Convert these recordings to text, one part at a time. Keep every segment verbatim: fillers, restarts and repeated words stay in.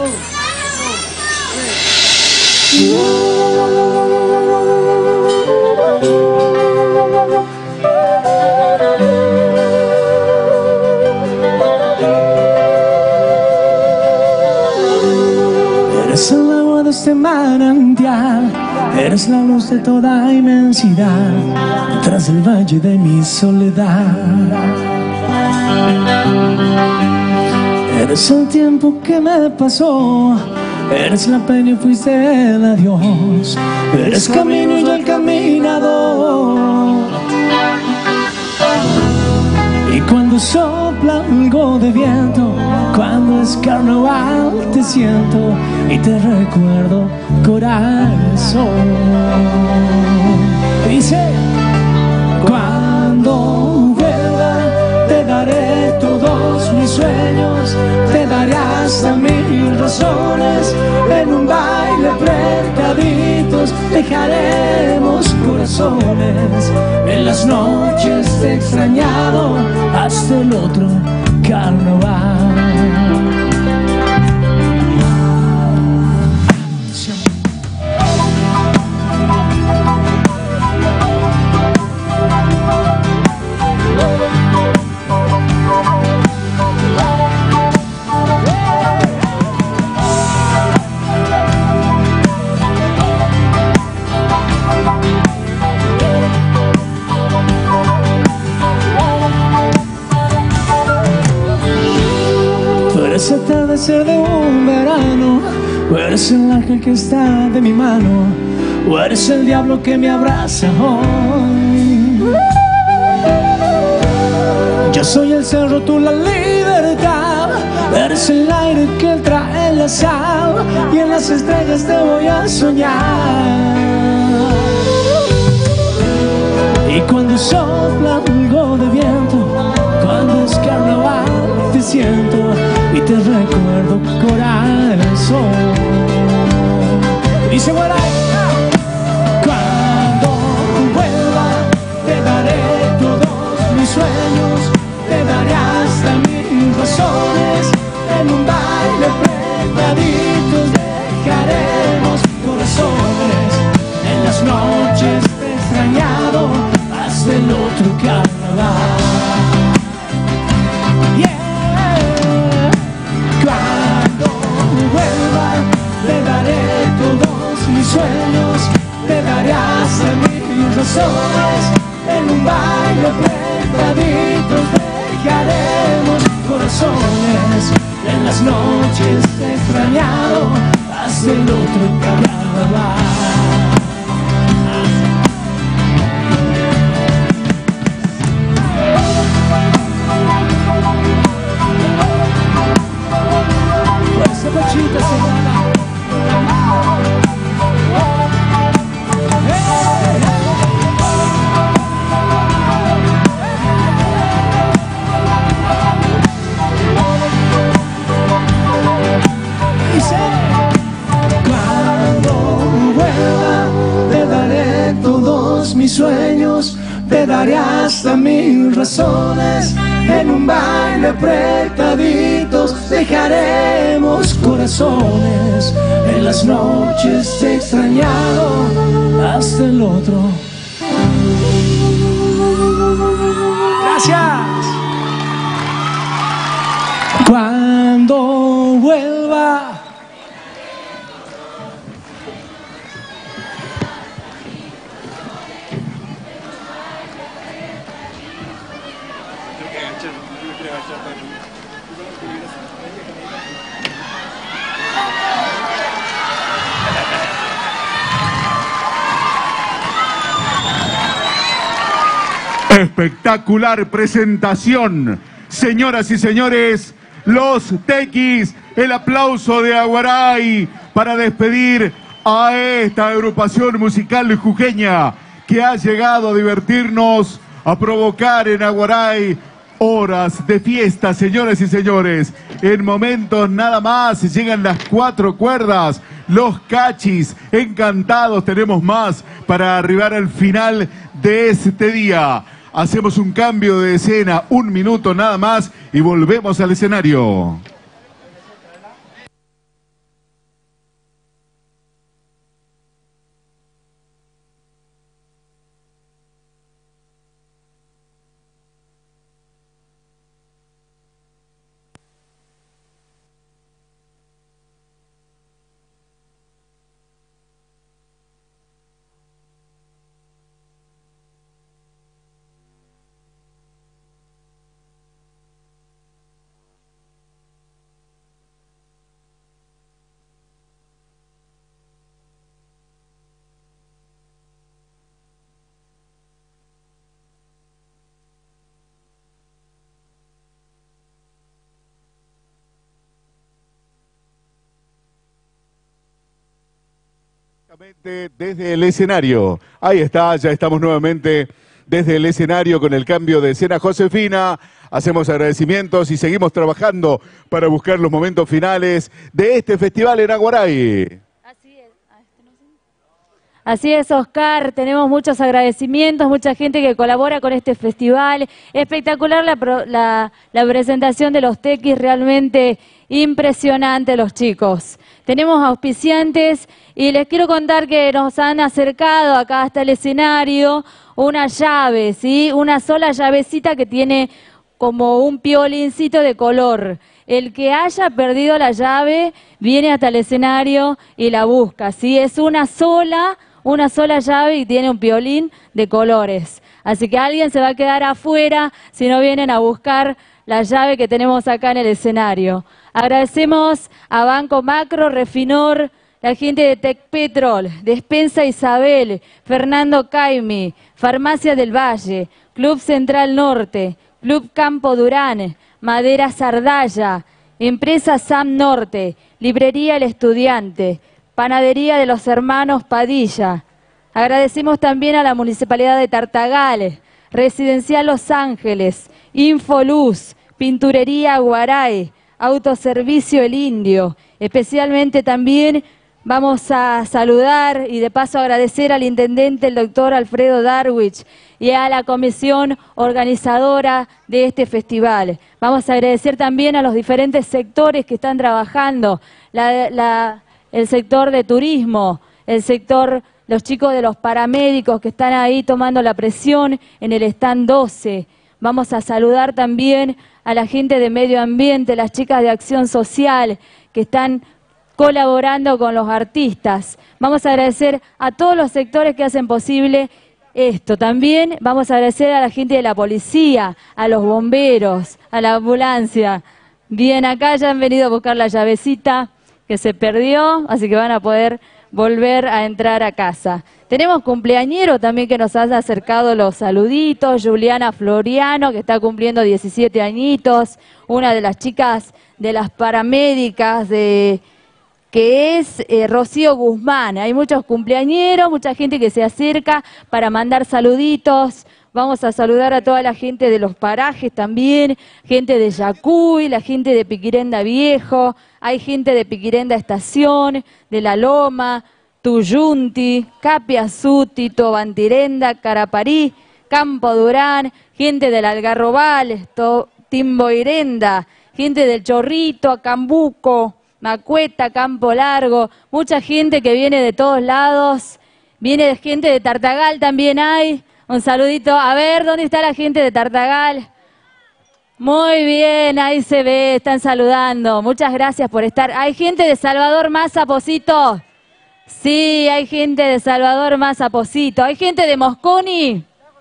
Eres el agua de este manantial, eres la luz de toda inmensidad, detrás del valle de mi soledad. Eres el tiempo que me pasó, eres la pena y fuiste el adiós, eres camino y yo el caminador. Y cuando sopla algo de viento, cuando es carnaval te siento y te recuerdo, corazón. Dice: cuando vuelva te daré todos mis sueños, te daré hasta mil razones, en un baile apretaditos dejaremos corazones, en las noches de extrañado hasta el otro carnaval. Eres el atardecer de un verano, o eres el ángel que está de mi mano, o eres el diablo que me abraza hoy. Yo soy el cerro, tú la libertad, eres el aire que trae la sal, y en las estrellas te voy a soñar. Y cuando sopla algo de viento, cuando es carnaval te siento y te recuerdo, corazón. Dice Guaray: cuando vuelva te daré todos mis sueños, te daré hasta mil razones, en un baile apretaditos dejaremos corazones, en las noches de extrañado hasta el otro carnaval. Sueños, te daré hasta mil razones, en un baile apretaditos dejaremos corazones, en las noches extrañado hasta el otro carnaval. Fuerza Pachita, semana. Mis sueños, te daré hasta mil razones, en un baile apretaditos dejaremos corazones, en las noches extrañado hasta el otro. Gracias. Cuando vuelva espectacular presentación, señoras y señores, los Tequis, el aplauso de Aguaray para despedir a esta agrupación musical jujeña que ha llegado a divertirnos, a provocar en Aguaray horas de fiesta, señoras y señores. En momentos nada más llegan las cuatro cuerdas, los cachis, encantados, tenemos más para arribar al final de este día. Hacemos un cambio de escena, un minuto nada más y volvemos al escenario. Desde el escenario, ahí está, ya estamos nuevamente desde el escenario con el cambio de escena. Josefina, hacemos agradecimientos y seguimos trabajando para buscar los momentos finales de este festival en Aguaray. Así es. Así es, Oscar, tenemos muchos agradecimientos, mucha gente que colabora con este festival. Espectacular la, la, la presentación de los tequis, realmente impresionante los chicos. Tenemos auspiciantes y les quiero contar que nos han acercado acá hasta el escenario una llave, ¿sí? Una sola llavecita que tiene como un piolincito de color. El que haya perdido la llave viene hasta el escenario y la busca, ¿sí? Es una sola... una sola llave y tiene un piolín de colores. Así que alguien se va a quedar afuera si no vienen a buscar la llave que tenemos acá en el escenario. Agradecemos a Banco Macro, Refinor, la gente de Tecpetrol, Despensa Isabel, Fernando Caimi, Farmacia del Valle, Club Central Norte, Club Campo Durán, Madera Sardalla, Empresa Sam Norte, Librería El Estudiante, Panadería de los Hermanos Padilla. Agradecemos también a la Municipalidad de Tartagal, Residencial Los Ángeles, Infoluz, Pinturería Aguaray, Autoservicio El Indio. Especialmente también vamos a saludar y de paso agradecer al intendente, el doctor Alfredo Darwich, y a la comisión organizadora de este festival. Vamos a agradecer también a los diferentes sectores que están trabajando, la... la el sector de turismo, el sector, los chicos de los paramédicos que están ahí tomando la presión en el stand doce. Vamos a saludar también a la gente de medio ambiente, las chicas de acción social que están colaborando con los artistas. Vamos a agradecer a todos los sectores que hacen posible esto. También vamos a agradecer a la gente de la policía, a los bomberos, a la ambulancia. Bien, acá ya han venido a buscar la llavecita que se perdió, así que van a poder volver a entrar a casa. Tenemos cumpleañero también que nos han acercado los saluditos, Juliana Floriano, que está cumpliendo diecisiete añitos, una de las chicas de las paramédicas, de, que es eh, Rocío Guzmán. Hay muchos cumpleañeros, mucha gente que se acerca para mandar saluditos. Vamos a saludar a toda la gente de los parajes también, gente de Yacuy, la gente de Piquirenda Viejo, hay gente de Piquirenda Estación, de La Loma, Tuyunti, Capiazú, Tito Bantirenda, Caraparí, Campo Durán, gente del Algarrobal, Timboirenda, gente del Chorrito, Acambuco, Macueta, Campo Largo, mucha gente que viene de todos lados, viene de gente de Tartagal también hay. Un saludito. A ver, ¿dónde está la gente de Tartagal? Muy bien, ahí se ve, están saludando. Muchas gracias por estar. ¿Hay gente de Salvador más Posito? Sí, hay gente de Salvador más Posito. ¿Hay gente de Mosconi?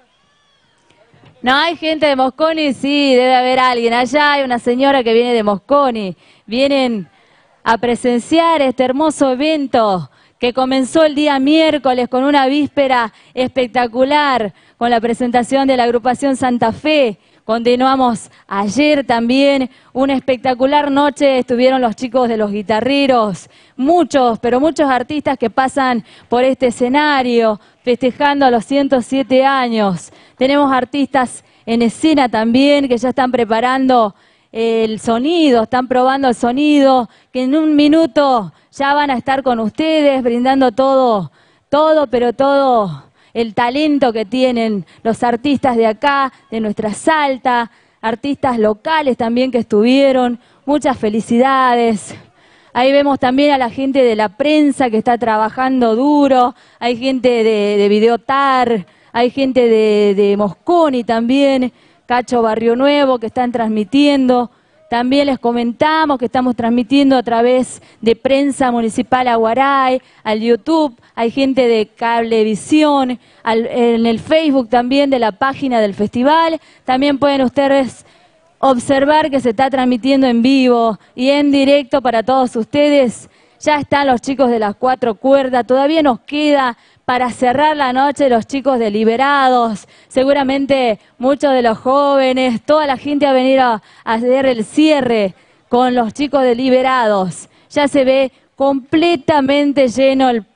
No, hay gente de Mosconi, sí, debe haber alguien. Allá hay una señora que viene de Mosconi. Vienen a presenciar este hermoso evento que comenzó el día miércoles con una víspera espectacular, con la presentación de la agrupación Santa Fe. Continuamos ayer también, una espectacular noche, estuvieron los chicos de los guitarreros, muchos, pero muchos artistas que pasan por este escenario, festejando a los ciento siete años. Tenemos artistas en escena también que ya están preparando el sonido, están probando el sonido, que en un minuto ya van a estar con ustedes brindando todo, todo, pero todo el talento que tienen los artistas de acá, de nuestra Salta, artistas locales también que estuvieron, muchas felicidades. Ahí vemos también a la gente de la prensa que está trabajando duro, hay gente de, de Videotar, hay gente de, de Mosconi también, Cacho Barrio Nuevo que están transmitiendo. También les comentamos que estamos transmitiendo a través de Prensa Municipal Aguaray, al YouTube, hay gente de Cablevisión, al, en el Facebook también de la página del festival. También pueden ustedes observar que se está transmitiendo en vivo y en directo para todos ustedes. Ya están los chicos de las cuatro cuerdas, todavía nos queda para cerrar la noche los chicos de Liberados, seguramente muchos de los jóvenes, toda la gente va a venir a, a hacer el cierre con los chicos de Liberados. Ya se ve completamente lleno el,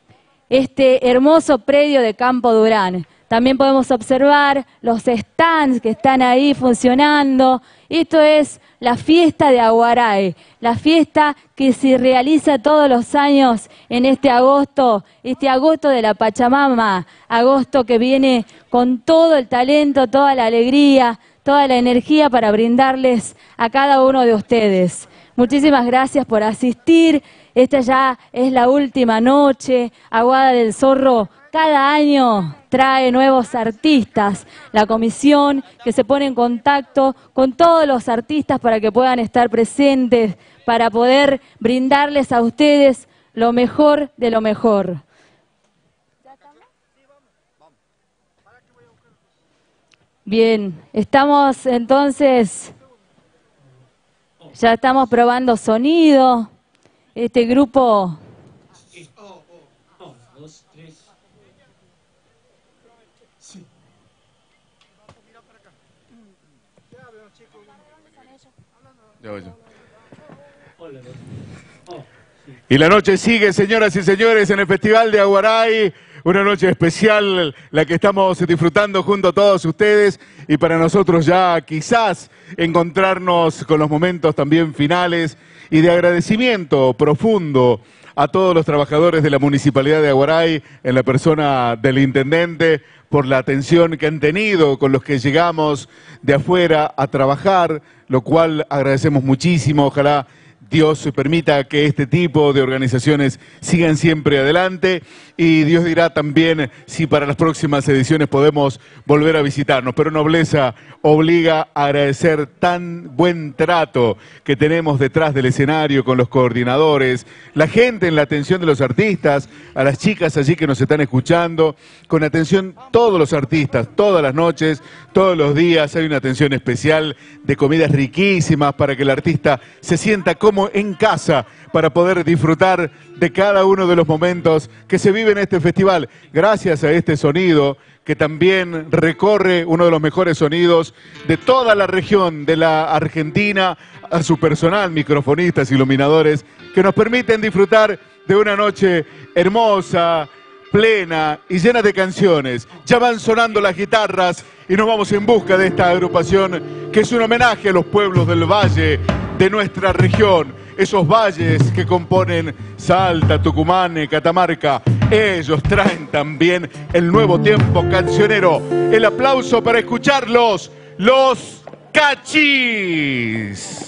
este hermoso predio de Campo Durán. También podemos observar los stands que están ahí funcionando. Esto es la fiesta de Aguaray, la fiesta que se realiza todos los años en este agosto, este agosto de la Pachamama, agosto que viene con todo el talento, toda la alegría, toda la energía para brindarles a cada uno de ustedes. Muchísimas gracias por asistir. Esta ya es la última noche. Aguada del Zorro cada año trae nuevos artistas. La comisión que se pone en contacto con todos los artistas para que puedan estar presentes, para poder brindarles a ustedes lo mejor de lo mejor. Bien, estamos entonces, ya estamos probando sonido. Este grupo... Y la noche sigue, señoras y señores, en el Festival de Aguaray. Una noche especial, la que estamos disfrutando junto a todos ustedes, y para nosotros ya quizás encontrarnos con los momentos también finales y de agradecimiento profundo a todos los trabajadores de la Municipalidad de Aguaray, en la persona del Intendente, por la atención que han tenido con los que llegamos de afuera a trabajar, lo cual agradecemos muchísimo. Ojalá Dios permita que este tipo de organizaciones sigan siempre adelante, y Dios dirá también si para las próximas ediciones podemos volver a visitarnos. Pero Nobleza obliga a agradecer tan buen trato que tenemos detrás del escenario con los coordinadores, la gente en la atención de los artistas, a las chicas allí que nos están escuchando, con atención todos los artistas, todas las noches, todos los días hay una atención especial de comidas riquísimas para que el artista se sienta como en casa, para poder disfrutar de cada uno de los momentos que se vive en este festival, gracias a este sonido que también recorre uno de los mejores sonidos de toda la región de la Argentina, a su personal, microfonistas, iluminadores, que nos permiten disfrutar de una noche hermosa, plena y llena de canciones. Ya van sonando las guitarras y nos vamos en busca de esta agrupación que es un homenaje a los pueblos del valle de nuestra región, esos valles que componen Salta, Tucumán y Catamarca. Ellos traen también el nuevo tiempo cancionero. El aplauso para escucharlos, los Cachis.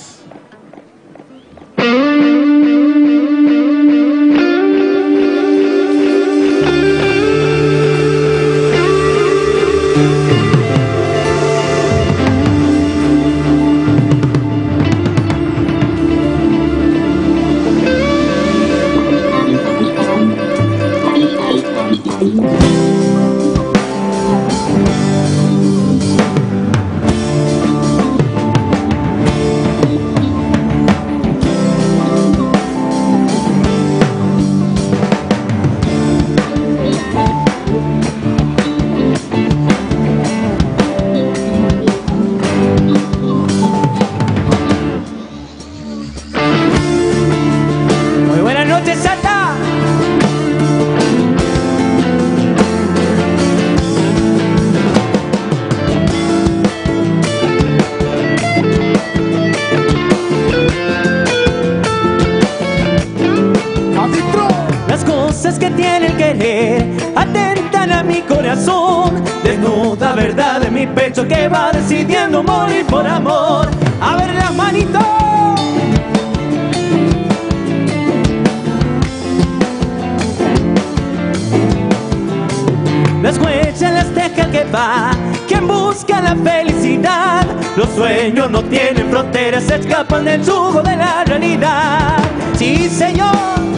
Desnuda verdad de mi pecho que va decidiendo morir por amor. A ver las manitos. Las huellas las deja el que va, quien busca la felicidad. Los sueños no tienen fronteras, se escapan del yugo de la realidad. Sí, señor.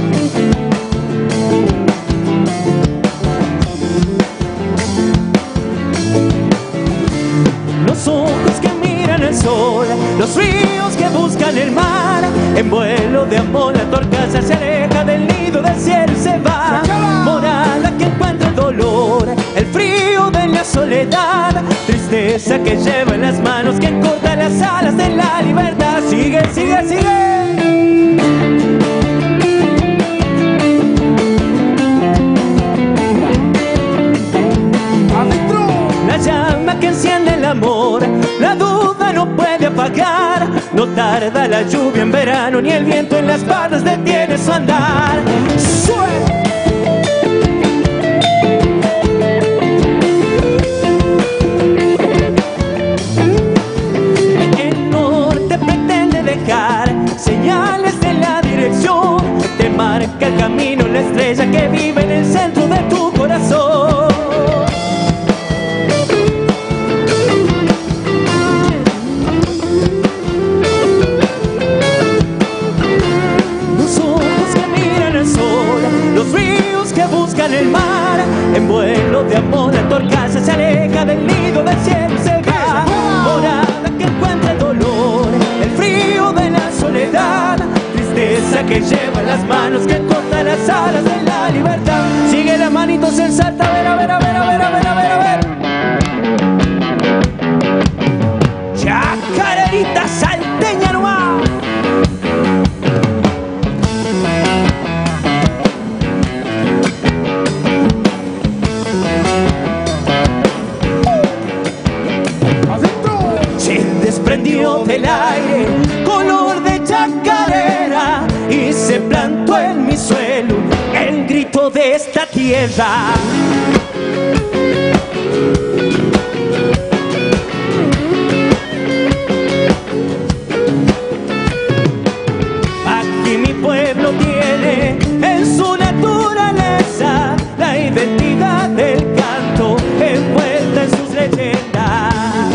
Los ojos que miran el sol, los ríos que buscan el mar. En vuelo de amor la torcaza se aleja del nido del cielo y se va. Morada que encuentra el dolor, el frío de la soledad. Tristeza que lleva en las manos, que corta las alas de la libertad. Sigue, sigue, sigue. tarda la lluvia en verano, ni el viento en las parras detiene su andar. ¡Sube! Señales de la dirección, te marca el camino la estrella que vive en el centro de tu corazón. Los ojos que miran al sol, los ríos que buscan el mar, en vuelo de amor la torcaza se aleja del nido del cielo y se va. Morada que encuentra el dolor, el frío de la soledad, tristeza que lleva en las manos que cortan las alas de la libertad. Sigue la manito, se salta, a ver, a ver, a ver, a ver, a ver, a ver, a ver. Chacarerita salteña nomás. Se desprendió del aire color de chacarera y se plantó en mi suelo el grito de esta tierra. Aquí mi pueblo tiene en su naturaleza la identidad del canto envuelta en sus leyendas.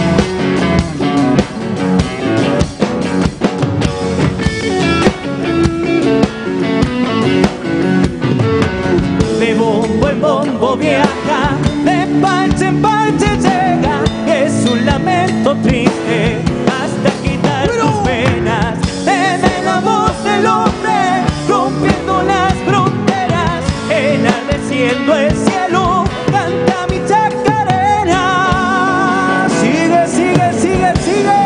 De bombo en bombo viaja, de parche en parche llega, es un lamento triste hasta quitar tus penas. Desde la voz del hombre, rompiendo las fronteras, enardeciendo el cielo, canta mi chacarera. Sigue, sigue, sigue, sigue.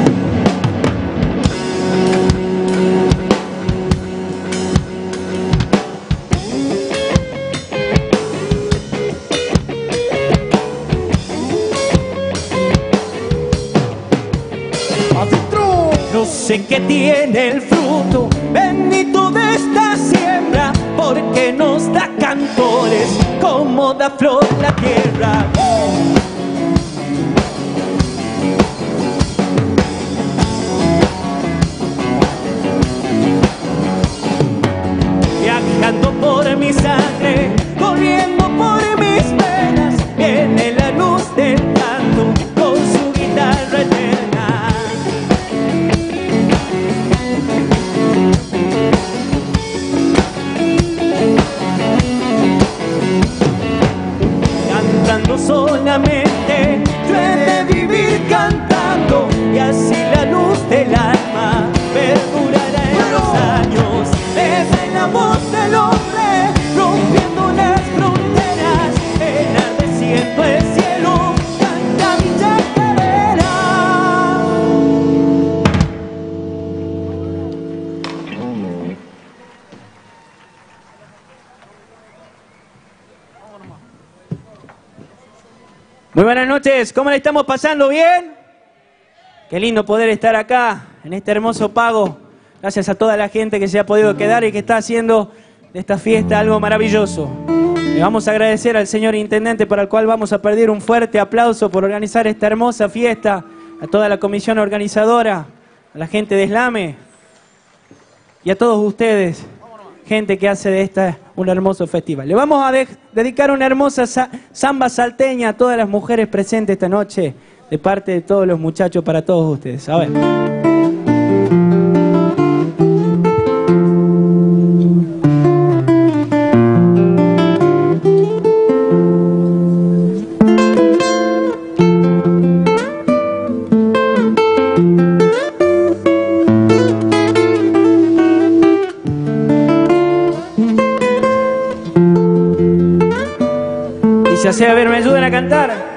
No sé qué tiene el fruto bendito de esta siembra, porque nos da cantores como da flor la tierra. Viajando por mi sangre, corriendo por mis venas, viene la luz del canto con su guitarra eterna. Cantando solamente, yo he de vivir cantando, y así la luz del alma perdurará en los años. Desde la voz del hombre, rompiendo las fronteras, enardeciendo el cielo, canta mi chacarera. Muy buenas noches, ¿cómo le estamos pasando? ¿Bien? Qué lindo poder estar acá, en este hermoso pago. Gracias a toda la gente que se ha podido quedar y que está haciendo de esta fiesta algo maravilloso. Le vamos a agradecer al señor Intendente, para el cual vamos a pedir un fuerte aplauso por organizar esta hermosa fiesta, a toda la comisión organizadora, a la gente de Slame y a todos ustedes, gente que hace de esta un hermoso festival. Le vamos a de dedicar una hermosa sa samba salteña a todas las mujeres presentes esta noche, de parte de todos los muchachos, para todos ustedes. A ver. Y se hace, a ver, me ayudan a cantar.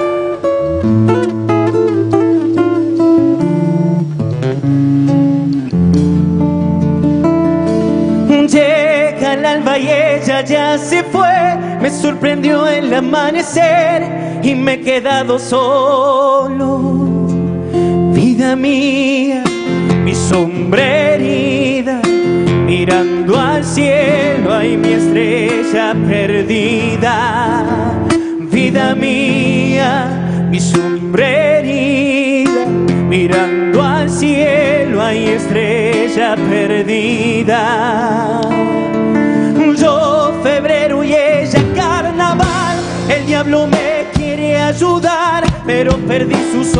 Llega el alba y ella ya se fue, me sorprendió el amanecer y me he quedado solo. Vida mía, mi sombra herida, mirando al cielo hay mi estrella perdida. Vida mía, mi sombra herida, mirando al cielo hay estrella perdida. Yo febrero y ella carnaval, el diablo me quiere ayudar, pero perdí sus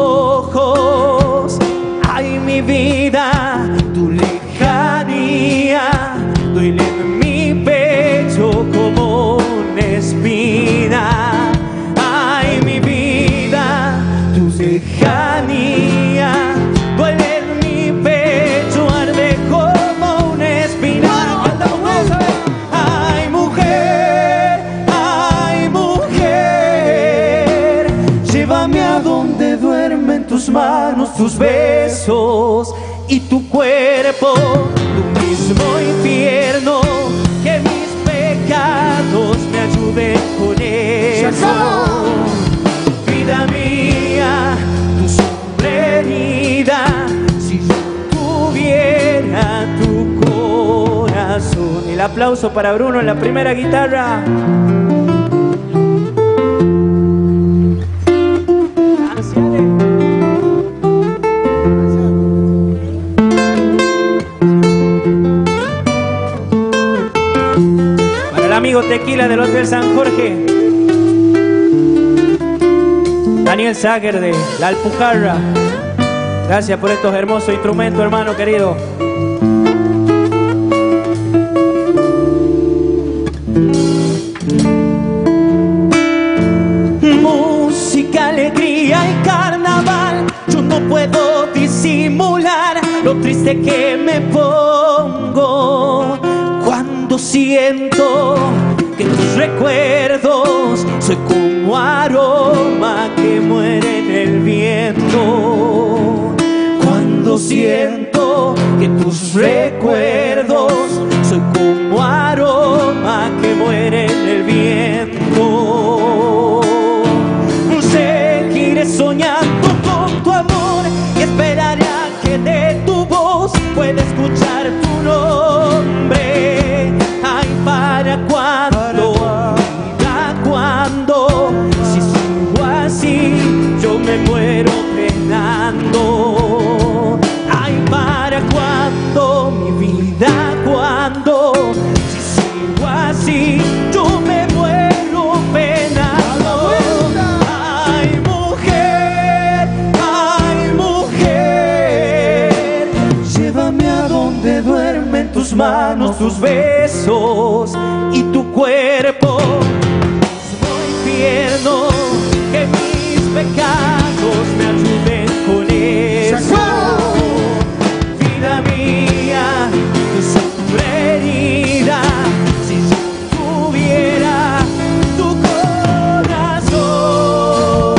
ojos. Ay, mi vida, tu lejanía duele en mi pecho como una espina. Ay, mi vida, tu lejanía duele en mi pecho, arde como una espina. Ay, mujer, ay, mujer, llévame a donde duermen tus manos, tus besos y tu cuerpo, tu mismo infierno, que mis pecados me ayuden con eso. Vida mía, tu sombra herida, si yo tuviera tu corazón. El aplauso para Bruno en la primera guitarra. Amigo Tequila del Hotel San Jorge, Daniel Sager de La Alpujarra, gracias por estos hermosos instrumentos, hermano querido. Música, alegría y carnaval, yo no puedo disimular lo triste que me pongo cuando siento que tus recuerdos soy como aroma que muere en el viento. Cuando siento que tus recuerdos soy como aroma que muere en el viento. Seguiré soñando con tu amor y esperaré a que de tu voz pueda escuchar tu nombre. Ay, ¿para cuándo? ¿Para cuándo? Si sigo así, yo me muero penando. Ay, ¿para cuándo? Mi vida, ¿cuándo? Si sigo así, yo me muero penando. Ay, mujer, ay, mujer, llévame a donde duermen tus manos, tus besos y tu cuerpo, mismo infierno, que mis pecados me ayuden con eso. Vida mía, tu sombra herida, si yo tuviera tu corazón.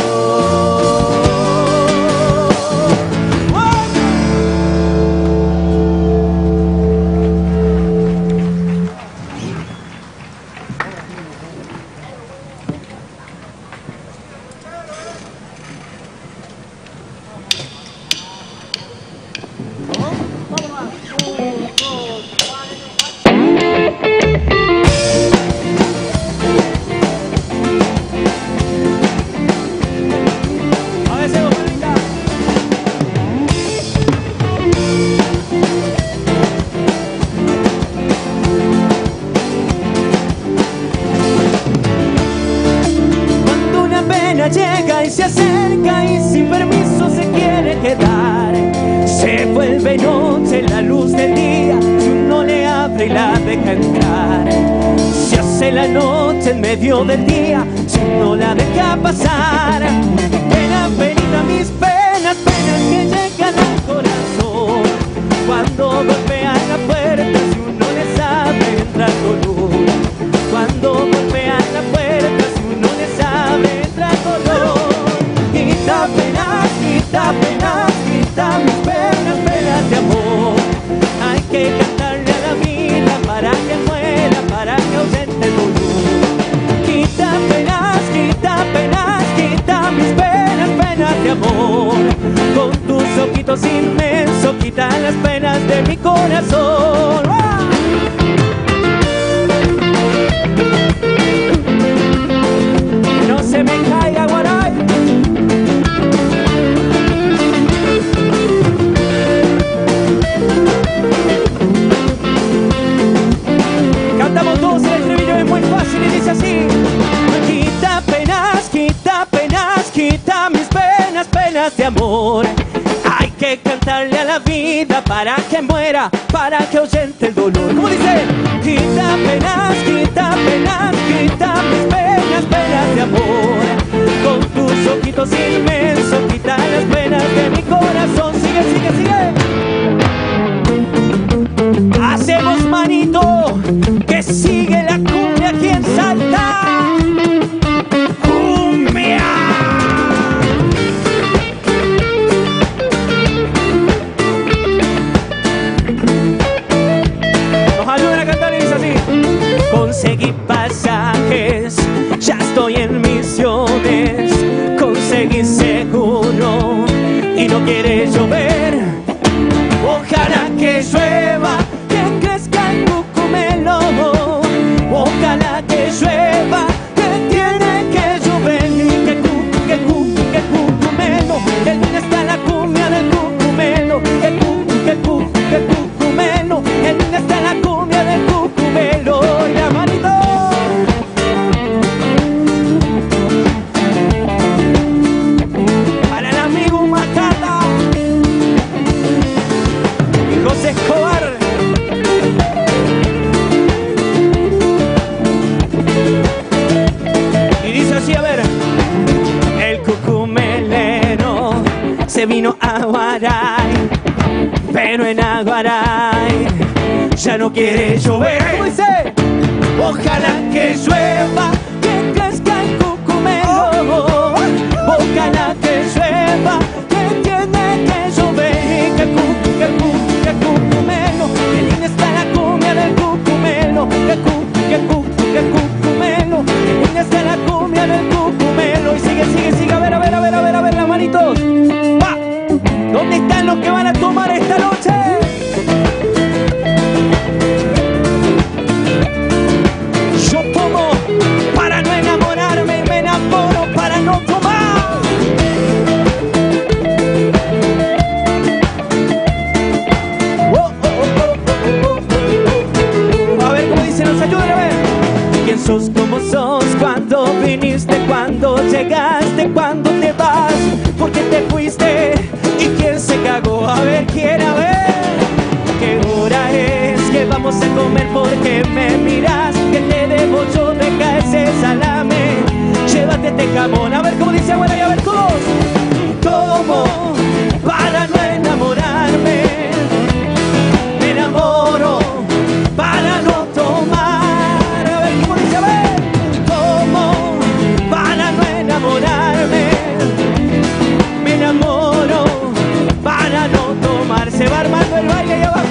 Llega y se acerca y sin permiso se quiere quedar. Se vuelve noche la luz del día, si uno le abre y la deja entrar. Se hace la noche en medio del día, si uno la deja pasar. Pena, penita, mis penas, penas que llegan al corazón. Cuando golpean la puerta, si uno les abre, entra dolor. Cuando golpean la puerta, si uno les abre, entra dolor. Quita penas, quita penas, quita mis penas, penas de amor. Hay que cantarle a la vida para que muera, para que ausente el dolor. Quita penas, quita penas, quita mis penas, penas de amor. Con tus ojitos inmensos, quita para que muera, para que ahuyente el dolor. ¿Cómo dice? Quita penas, quita penas, quita mis penas, penas de amor. Con tus ojitos inmensos, quita las penas de mi corazón. Sigue, sigue, sigue. Hacemos manito, que sigue la cumbia aquí en Salta. ¡Cumbia! Nos ayudan a cantar y dice así. Conseguí pasajes, ya estoy en misiones. Conseguí seguro y no quiere llover. Ojalá que llueva, que crezca el cucumelo. Ojalá que llueva, que tiene que llover. Y que cu, que cu, que cucumelo. Que niña está la cumbia del cucumelo. Que cu, que cu, que cucumelo. Que niña está la cumbia del cucumelo. Y la manito. Para el amigo Macata y José Escobar. Y dice así, a ver. El cucumelero se vino a Aguaray, pero en Aguaray ya no quiere llover. ¿Cómo dice? Ojalá que llueva, que crezca el cucumelo. Ojalá que llueva, que tiene que llover. Y que cu, que cu, que cucumelo. Que linda está la cumbia del cucumelo. Que cu, que cu, que cucumelo. Que linda está la cumbia del cucumelo. Y sigue, sigue, sigue. A ver, a ver, a ver, a ver, a ver, las manitos. ¡Va! ¿Dónde están los que van a tomar esta noche? Yo tomo para no enamorarme y me enamoro para no tomar. Oh, oh, oh, oh, oh, oh. A ver cómo dice, nos ayudan a ver. ¿Quién sos, cómo sos, cuándo viniste, cuándo llegaste, cuándo te vas? ¿Por qué te fuiste? ¿Y quién se cagó? A ver, quién, a ver. ¿Qué hora es? ¿Qué vamos a comer? ¿Por qué me miras? Que te debo yo, deja ese salame. Llévate este jamón. A ver cómo dice abuela y a ver todos. Tomo para no enamorarme. Me enamoro para no tomar. A ver cómo dice, a ver. Tomo para no enamorarme. Me enamoro para no tomar. Se va armando el baile ahí abajo.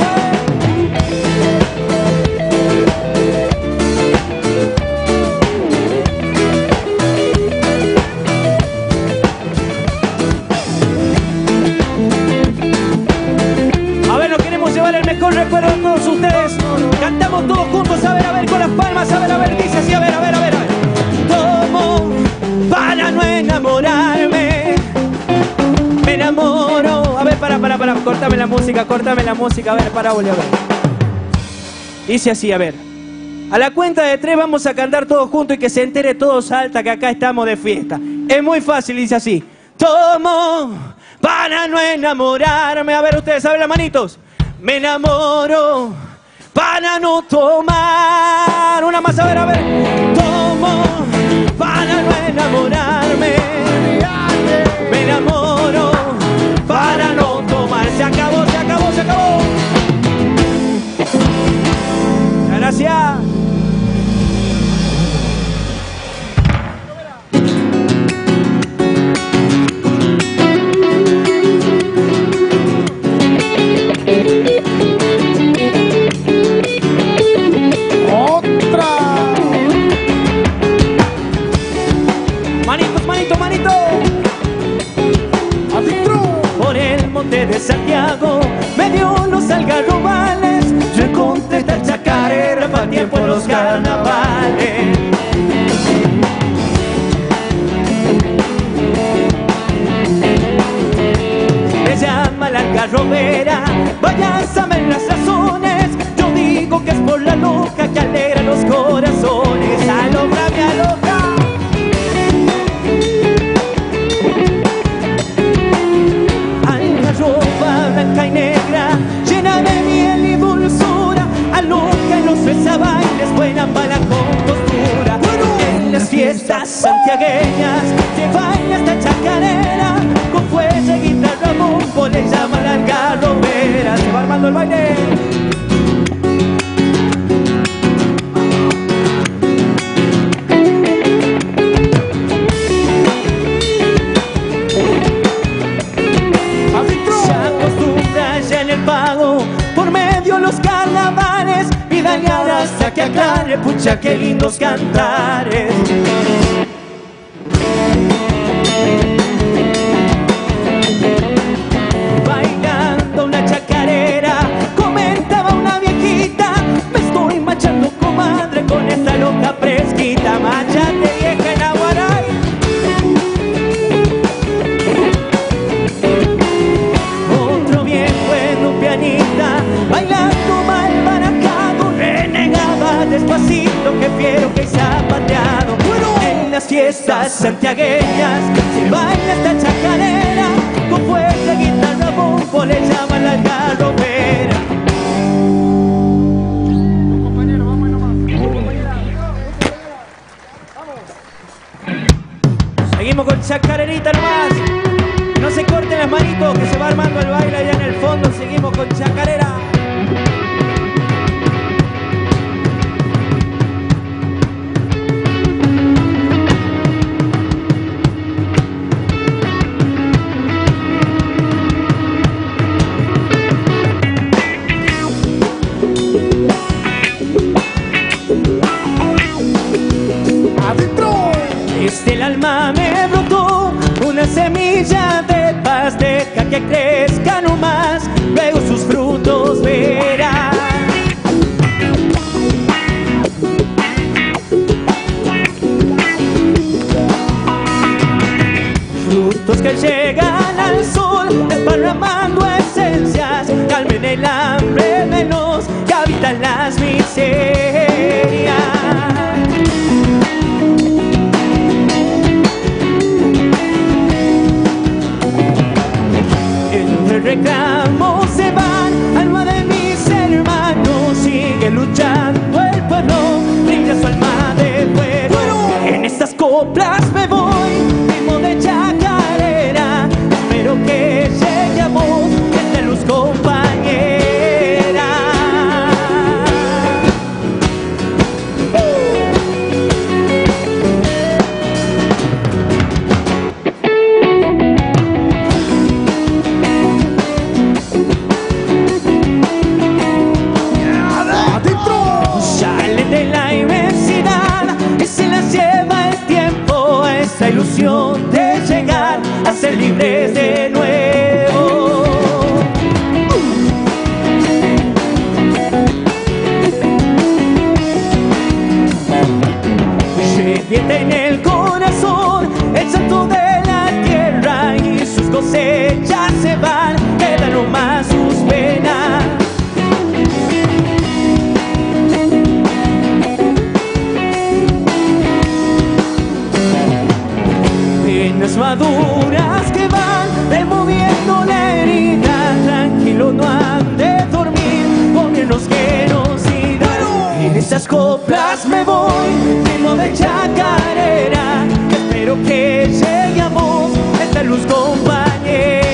A ver, nos queremos llevar el mejor recuerdo de todos ustedes. Cantamos todos juntos, a ver, a ver, con las palmas, a ver, a ver, dice así, a ver, a ver, a ver, a ver. Tomo para no enamorarme. Me enamoro. A ver, para, para, para, córtame la música, córtame la música, a ver, para, volver, a ver. Dice así, a ver. A la cuenta de tres vamos a cantar todos juntos y que se entere todo Salta que acá estamos de fiesta. Es muy fácil, dice así. Tomo para no enamorarme. A ver, ustedes, ¿saben las manitos? Me enamoro para no tomar. Una más, a ver, a ver. Tomo para no enamorarme. Me enamoro para no tomar. Se acabó, se acabó, se acabó. Gracias. Otra. Manitos, manito, manito. Por el monte de Santiago me dio unos algarrobales. Yo encontré esta chacarera para tiempo en los eso esa baila es buena para la compostura. En las fiestas santiagueñas se baila esta chacarera, con fuerza, guitarra, bombo, le llaman la algarrobera. Se va armando el baile. Se acostumbra ya en el pago por medio los carnavales, y dale hasta que aclare, pucha qué lindos cantares. Bailando una chacarera, comentaba una viejita, me estoy machando comadre con esta loca fresquita. Machate vieja en Aguaray. Otro viejo en un pianista, bailando mal baracado, renegaba despacito que fiero que se ha pateado. En las fiestas santiagueñas se baila esta chacarera, con fuerza, guitarra, bombo, le llaman la algarrobera. Seguimos con chacarerita nomás. No se corten las manitos, que se va armando el baile allá en el fondo. Seguimos con chacarera. Desde el alma me brotó una semilla de paz, deja que crezca nomás, luego sus frutos verás. Frutos que llegan al sol, desparramando esencias, calmen el hambre de los que habitan las miserias. El reclamo se van, alma de mis hermanos, sigue luchando el pueblo, brilla su alma de fuego. En estas coplas me voy, ritmo de chacarera, espero que llegue a vos esta luz compañera. Esa ilusión de llegar a ser libres de nuevo. Revienta en el corazón el santo de la tierra, y sus cosechas se van, quedan nomás sus penas. Penas maduras que van removiendo la herida, tranquilo no han de dormir, gobiernos genocidas. En esas coplas me voy, ritmo de chacarera, espero que llegue a vos esta luz compañera.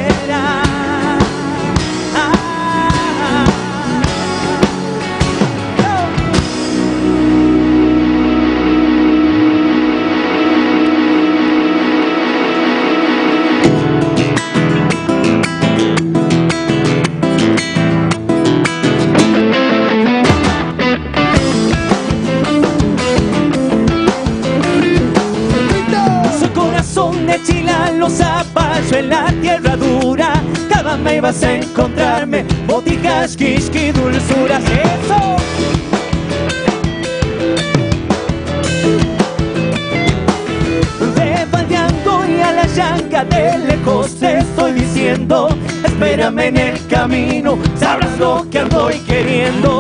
Los zapallos en la tierra dura, cada mes vas a encontrarme boticas, quisqui, dulzuras. Eso. Rebaldeando y a la llanga de lejos te estoy diciendo, espérame en el camino, sabrás lo que ando queriendo.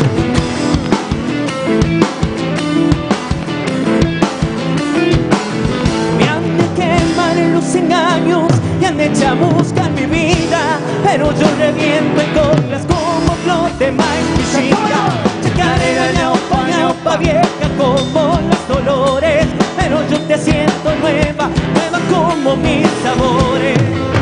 Los engaños y han hecho a buscar mi vida, pero yo reviento en coplas como flor de maíz y chica. Chacarera sabores.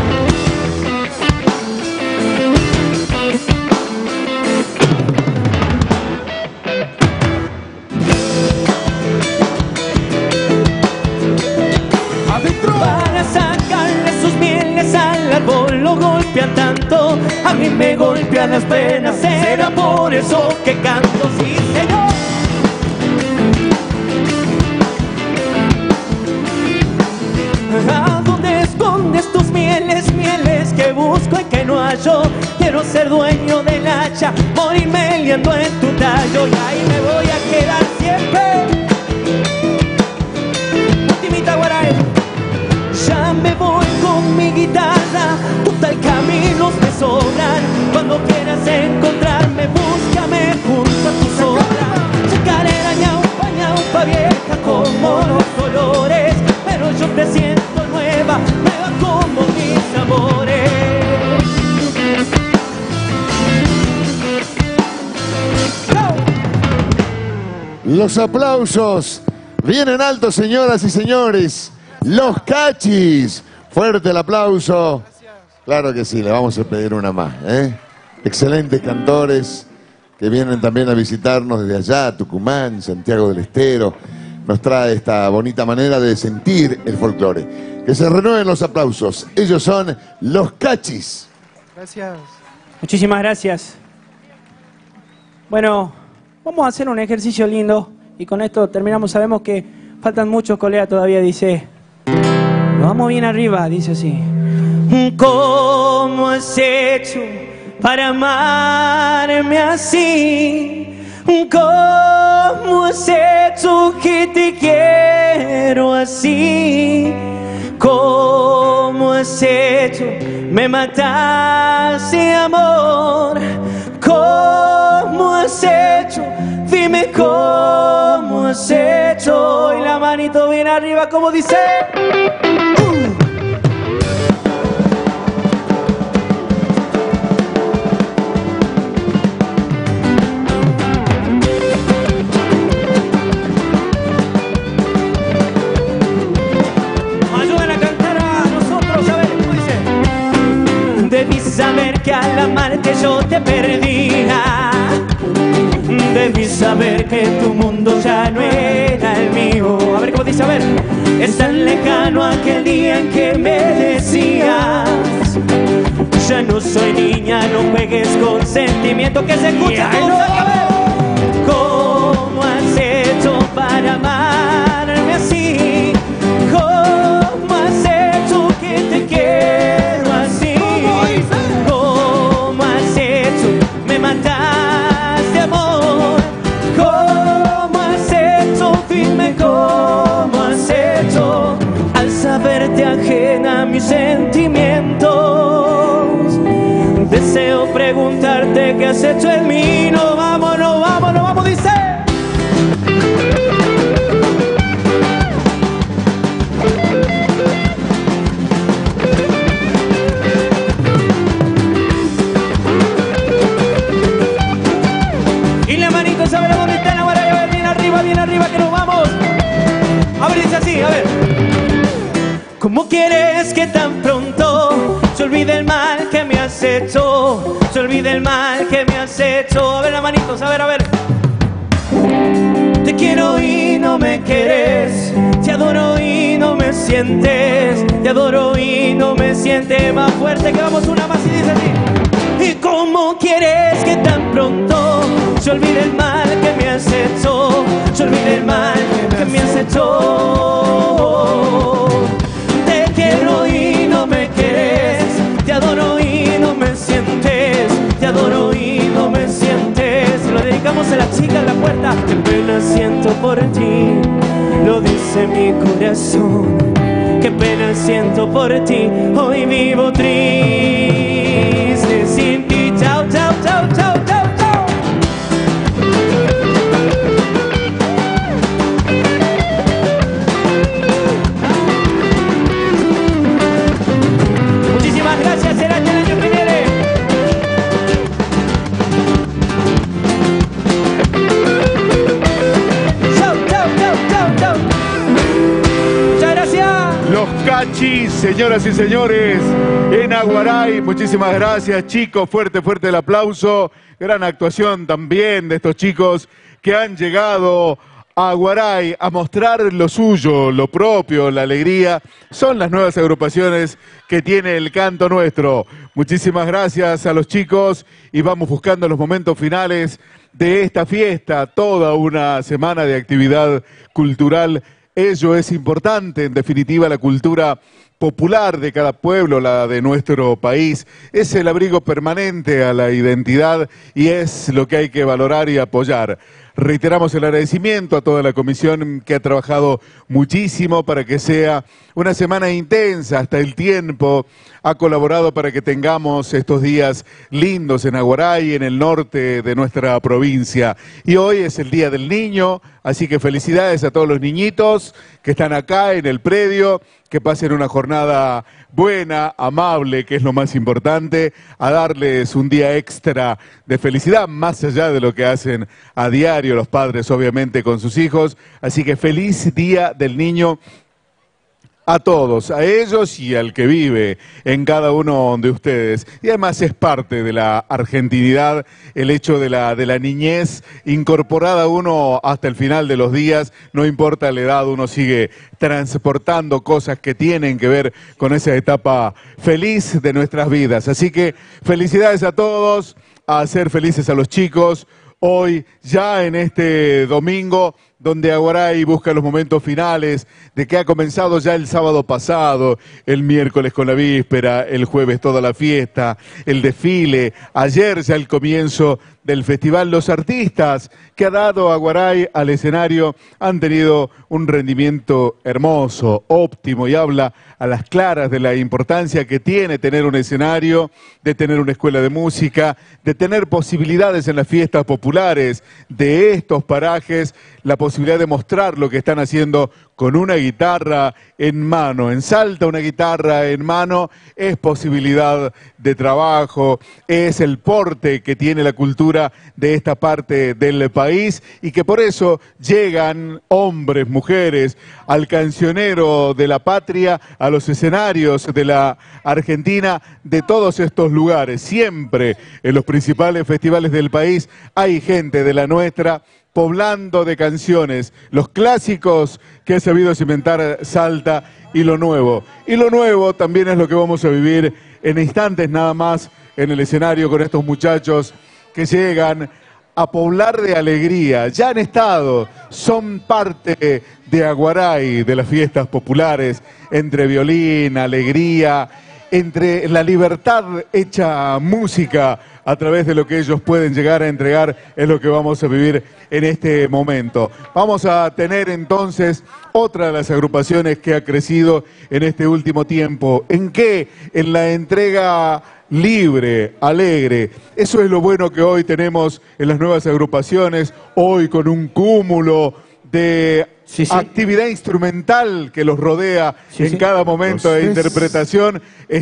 Para sacarle sus mieles al árbol lo golpean tanto, a mí me golpean las penas, será por eso que canto, sí señor. ¿A dónde escondes tus mieles, mieles que busco y que no hallo? Quiero ser dueño del hacha, morirme liando en tu tallo, y ahí me voy a quedar siempre. Ultimita Guaray. Ya me voy con mi guitarra, total caminos me sobran. Cuando quieras encontrarme, búscame junto a tu sombra. Chacarera, ñaupa, ñaupa vieja como los colores, pero yo te siento nueva, nueva como mis amores. Los aplausos vienen altos, señoras y señores. Los Cachis. Fuerte el aplauso. Claro que sí, le vamos a pedir una más, ¿eh? Excelentes cantores que vienen también a visitarnos desde allá, Tucumán, Santiago del Estero. Nos trae esta bonita manera de sentir el folclore. Que se renueven los aplausos. Ellos son Los Cachis. Gracias. Muchísimas gracias. Bueno, vamos a hacer un ejercicio lindo y con esto terminamos. Sabemos que faltan muchos colegas todavía, dice... Vamos bien arriba, dice así. ¿Cómo has hecho para amarme así? ¿Cómo has hecho que te quiero así? ¿Cómo has hecho? Me mataste, amor. ¿Cómo has hecho? Dime cómo has hecho. Y la manito bien arriba, como dice. Debí saber que al amarte yo te perdía. Debí saber que tu mundo ya no era el mío. A ver, ¿cómo dice? A ver. Es tan lejano aquel día en que me decías: ya no soy niña, no juegues con sentimiento. Que se escucha. No. A ver. ¿Cómo has hecho para amarme así? ¿Cómo has hecho que te quiero así? ¿Cómo has hecho? Me mataste, amor. ¿Cómo has hecho? Dime cómo has hecho. Al saberte ajena a mis sentimientos, deseo preguntarte qué has hecho en mí. No, vámonos, vámonos, vamos, dice. Bien arriba que nos vamos. A ver, dice así, a ver. ¿Cómo quieres que tan pronto se olvide el mal que me has hecho? Se olvide el mal que me has hecho. A ver, las manitos, a ver, a ver. Te quiero y no me quieres. Te adoro y no me sientes. Te adoro y no me sientes. Más fuerte que vamos, una más y dice así. ¿Y cómo quieres que tan pronto se olvide el mal que me has hecho? Se olvide el mal que me has hecho. Te quiero y no me quieres. Te adoro y no me sientes. Te adoro y no me sientes. Se lo dedicamos a la chica en la puerta. Qué pena siento por ti, lo dice mi corazón. Qué pena siento por ti, hoy vivo triste sin ti. Chao, chao, chao, chao, chao, chao. Muchísimas gracias, será el año que viene. Chao, chao, chao, chao, chao. Muchas gracias. Los Cachis, señoras y señores, en Aguaray. Muchísimas gracias, chicos. Fuerte, fuerte el aplauso. Gran actuación también de estos chicos que han llegado a Aguaray a mostrar lo suyo, lo propio, la alegría. Son las nuevas agrupaciones que tiene el canto nuestro. Muchísimas gracias a los chicos y vamos buscando los momentos finales de esta fiesta. Toda una semana de actividad cultural. Ello es importante, en definitiva, la cultura popular de cada pueblo, la de nuestro país, es el abrigo permanente a la identidad y es lo que hay que valorar y apoyar. Reiteramos el agradecimiento a toda la comisión que ha trabajado muchísimo para que sea una semana intensa hasta el tiempo. Ha colaborado para que tengamos estos días lindos en Aguaray, en el norte de nuestra provincia. Y hoy es el Día del Niño, así que felicidades a todos los niñitos que están acá en el predio, que pasen una jornada buena, amable, que es lo más importante, a darles un día extra de felicidad, más allá de lo que hacen a diario los padres, obviamente, con sus hijos. Así que feliz Día del Niño a todos, a ellos y al que vive en cada uno de ustedes. Y además es parte de la argentinidad el hecho de la, de la niñez incorporada a uno hasta el final de los días. No importa la edad, uno sigue transportando cosas que tienen que ver con esa etapa feliz de nuestras vidas. Así que felicidades a todos, a hacer felices a los chicos. Hoy, ya en este domingo, donde Aguaray busca los momentos finales de que ha comenzado ya el sábado pasado, el miércoles con la víspera, el jueves toda la fiesta, el desfile, ayer ya el comienzo del festival. Los artistas que ha dado Aguaray al escenario han tenido un rendimiento hermoso, óptimo, y habla a las claras de la importancia que tiene tener un escenario, de tener una escuela de música, de tener posibilidades en las fiestas populares de estos parajes, la posibilidad de mostrar lo que están haciendo con una guitarra en mano. En Salta una guitarra en mano es posibilidad de trabajo, es el porte que tiene la cultura de esta parte del país y que por eso llegan hombres, mujeres, al cancionero de la patria, a los escenarios de la Argentina, de todos estos lugares. Siempre en los principales festivales del país hay gente de la nuestra poblando de canciones, los clásicos que ha sabido cimentar Salta y lo nuevo. Y lo nuevo también es lo que vamos a vivir en instantes nada más en el escenario con estos muchachos que llegan a poblar de alegría. Ya han estado, son parte de Aguaray, de las fiestas populares, entre violín, alegría, entre la libertad hecha música a través de lo que ellos pueden llegar a entregar, es lo que vamos a vivir en este momento. Vamos a tener entonces otra de las agrupaciones que ha crecido en este último tiempo. ¿En qué? En la entrega libre, alegre. Eso es lo bueno que hoy tenemos en las nuevas agrupaciones, hoy con un cúmulo de sí, sí. actividad instrumental que los rodea sí, en sí. cada momento los de es... interpretación.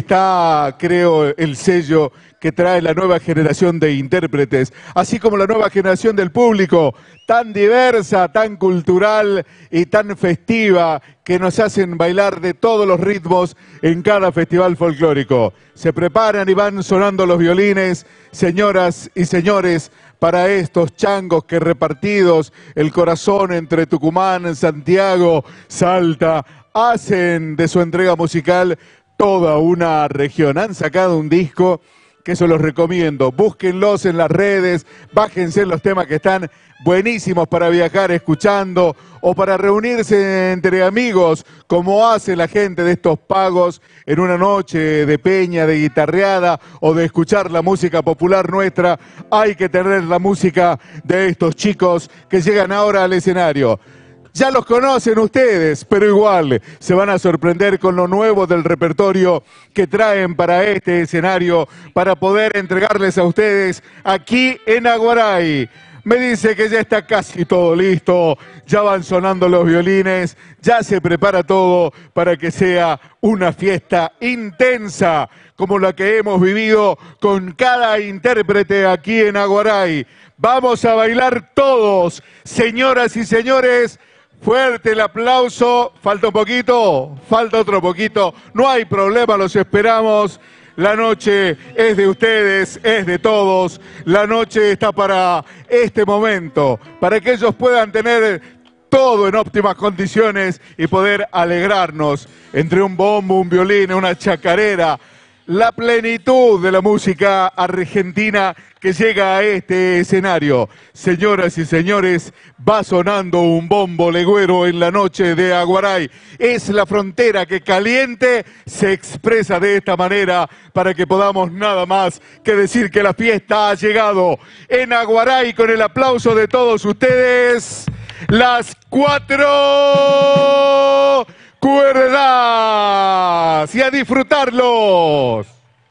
Está, creo, el sello que trae la nueva generación de intérpretes, así como la nueva generación del público, tan diversa, tan cultural y tan festiva, que nos hacen bailar de todos los ritmos en cada festival folclórico. Se preparan y van sonando los violines, señoras y señores, para estos changos que repartidos el corazón entre Tucumán, Santiago, Salta, hacen de su entrega musical toda una región. Han sacado un disco que se los recomiendo, búsquenlos en las redes, bájense los temas que están buenísimos para viajar escuchando o para reunirse entre amigos, como hace la gente de estos pagos en una noche de peña, de guitarreada o de escuchar la música popular nuestra. Hay que tener la música de estos chicos que llegan ahora al escenario. Ya los conocen ustedes, pero igual se van a sorprender con lo nuevo del repertorio que traen para este escenario, para poder entregarles a ustedes aquí en Aguaray. Me dice que ya está casi todo listo, ya van sonando los violines, ya se prepara todo para que sea una fiesta intensa como la que hemos vivido con cada intérprete aquí en Aguaray. Vamos a bailar todos, señoras y señores. Fuerte el aplauso. Falta un poquito, falta otro poquito. No hay problema, los esperamos. La noche es de ustedes, es de todos. La noche está para este momento, para que ellos puedan tener todo en óptimas condiciones y poder alegrarnos entre un bombo, un violín, una chacarera. La plenitud de la música argentina que llega a este escenario. Señoras y señores, va sonando un bombo legüero en la noche de Aguaray. Es la frontera que caliente se expresa de esta manera para que podamos nada más que decir que la fiesta ha llegado en Aguaray con el aplauso de todos ustedes. Las cuatro cuerdas y a disfrutarlos.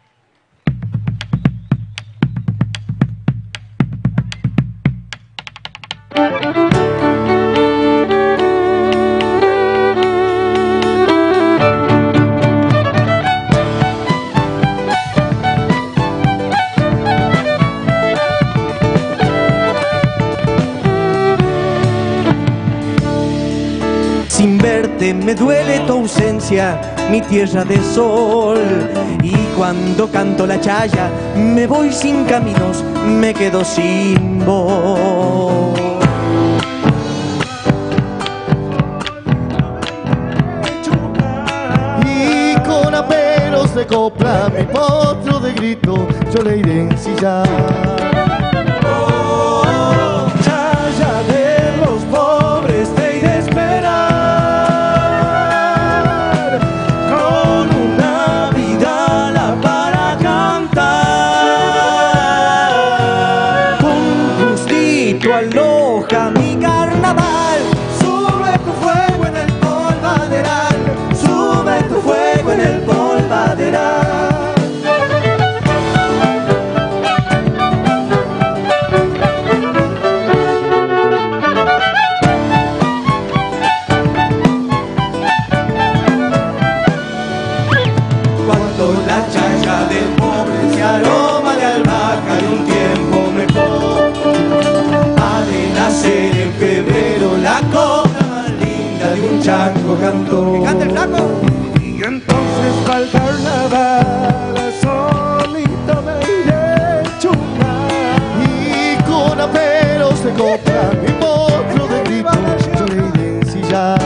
Sin verte me duele tu ausencia, mi tierra de sol. Y cuando canto la chaya, me voy sin caminos, me quedo sin voz. Y con aperos de copla, mi potro de grito, yo le iré a ensillar. Oh, chaya de los pobres, te iré a esperar. Aloja mi carnaval, sube tu fuego en el polvaderal, sube tu fuego en el polvaderal. Cuando la chaya del pobre se aroma de albahaca y un tiempo mejor, nacer en febrero la cosa más linda de un chango cantor. ¿Que canta el flaco? Y entonces va el carnaval, solito me iré chupar. Y con aperos de copla, mi potro de grito, yo le iré a ensillar.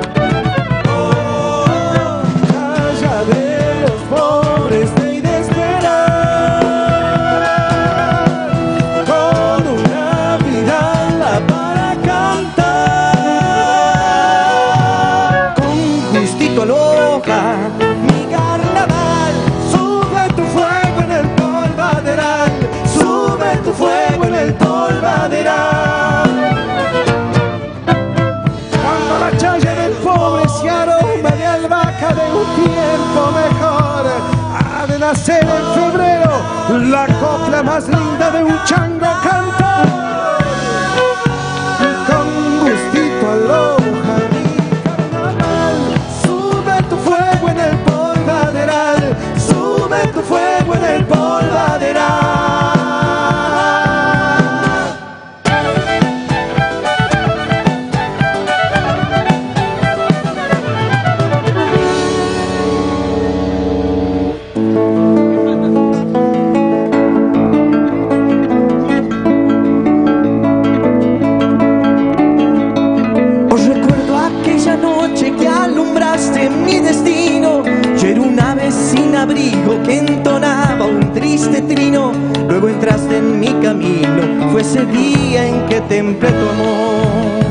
Oh, chaya de los pobres, te iré a esperar. Con una vida para cantar, con gustito aloja mi carnaval, sube tu fuego en el polvaderal, sube tu fuego en el polvaderal. Cuando la chaya del pobre se aroma de albahaca de un tiempo mejor, ha de nacer en febrero la copla más linda de un chango cantor. Aloja mi carnaval, sube tu fuego en el polvaderal, sube tu fuego en el polvaderal. Mi destino, yo era una vez sin abrigo que entonaba un triste trino. Luego entraste en mi camino, fue ese día en que templé tu amor.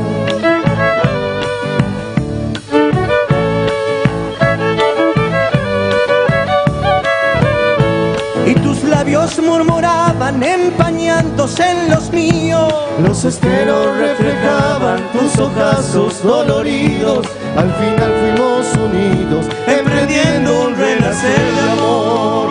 Y tus labios murmuraban empañándose en los míos. Los esteros reflejaban tus ojazos doloridos. Al final fuimos unidos, emprendiendo un renacer de amor.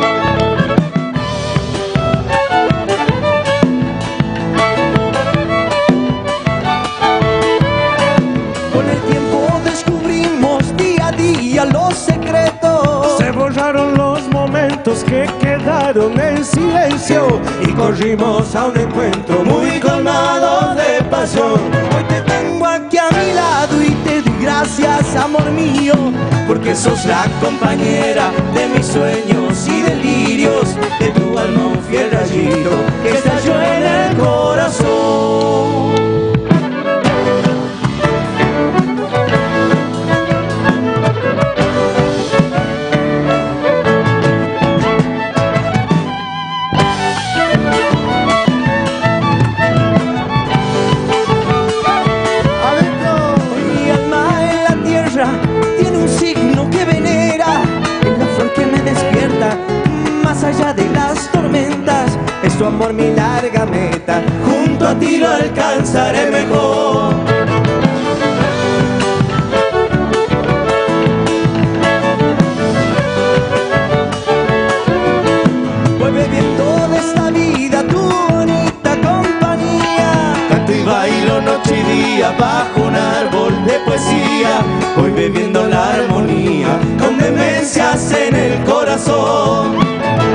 Con el tiempo descubrimos día a día los secretos. Se borraron los momentos que quedaron en silencio y corrimos a un encuentro muy colmado de pasión. Hoy te tengo aquí a mi lado y amor mío, porque sos la compañera de mis sueños y delirios, de tu alma un fiel rayito que estalló en el corazón. Allá de las tormentas, es tu amor mi larga meta, junto a ti lo alcanzaré mejor. Voy bebiendo de esta vida tu bonita compañía, canto y bailo noche y día bajo un árbol de poesía. Voy bebiendo la armonía con demencias en el corazón.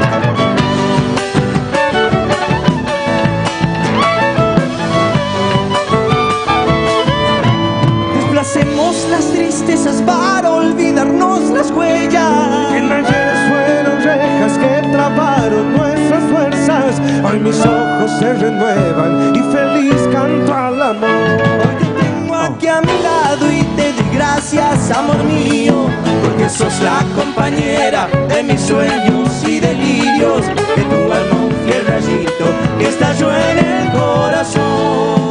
Desplacemos las tristezas para olvidarnos las huellas. En ayer fueron rejas que trabaron nuestras fuerzas. Hoy mis ojos se renuevan y feliz canto al amor. Hoy te tengo aquí a mi lado y te doy gracias, amor mío, porque sos la compañera de mis sueños y delirios, de tu alma un fiel rayito que estalló en el corazón.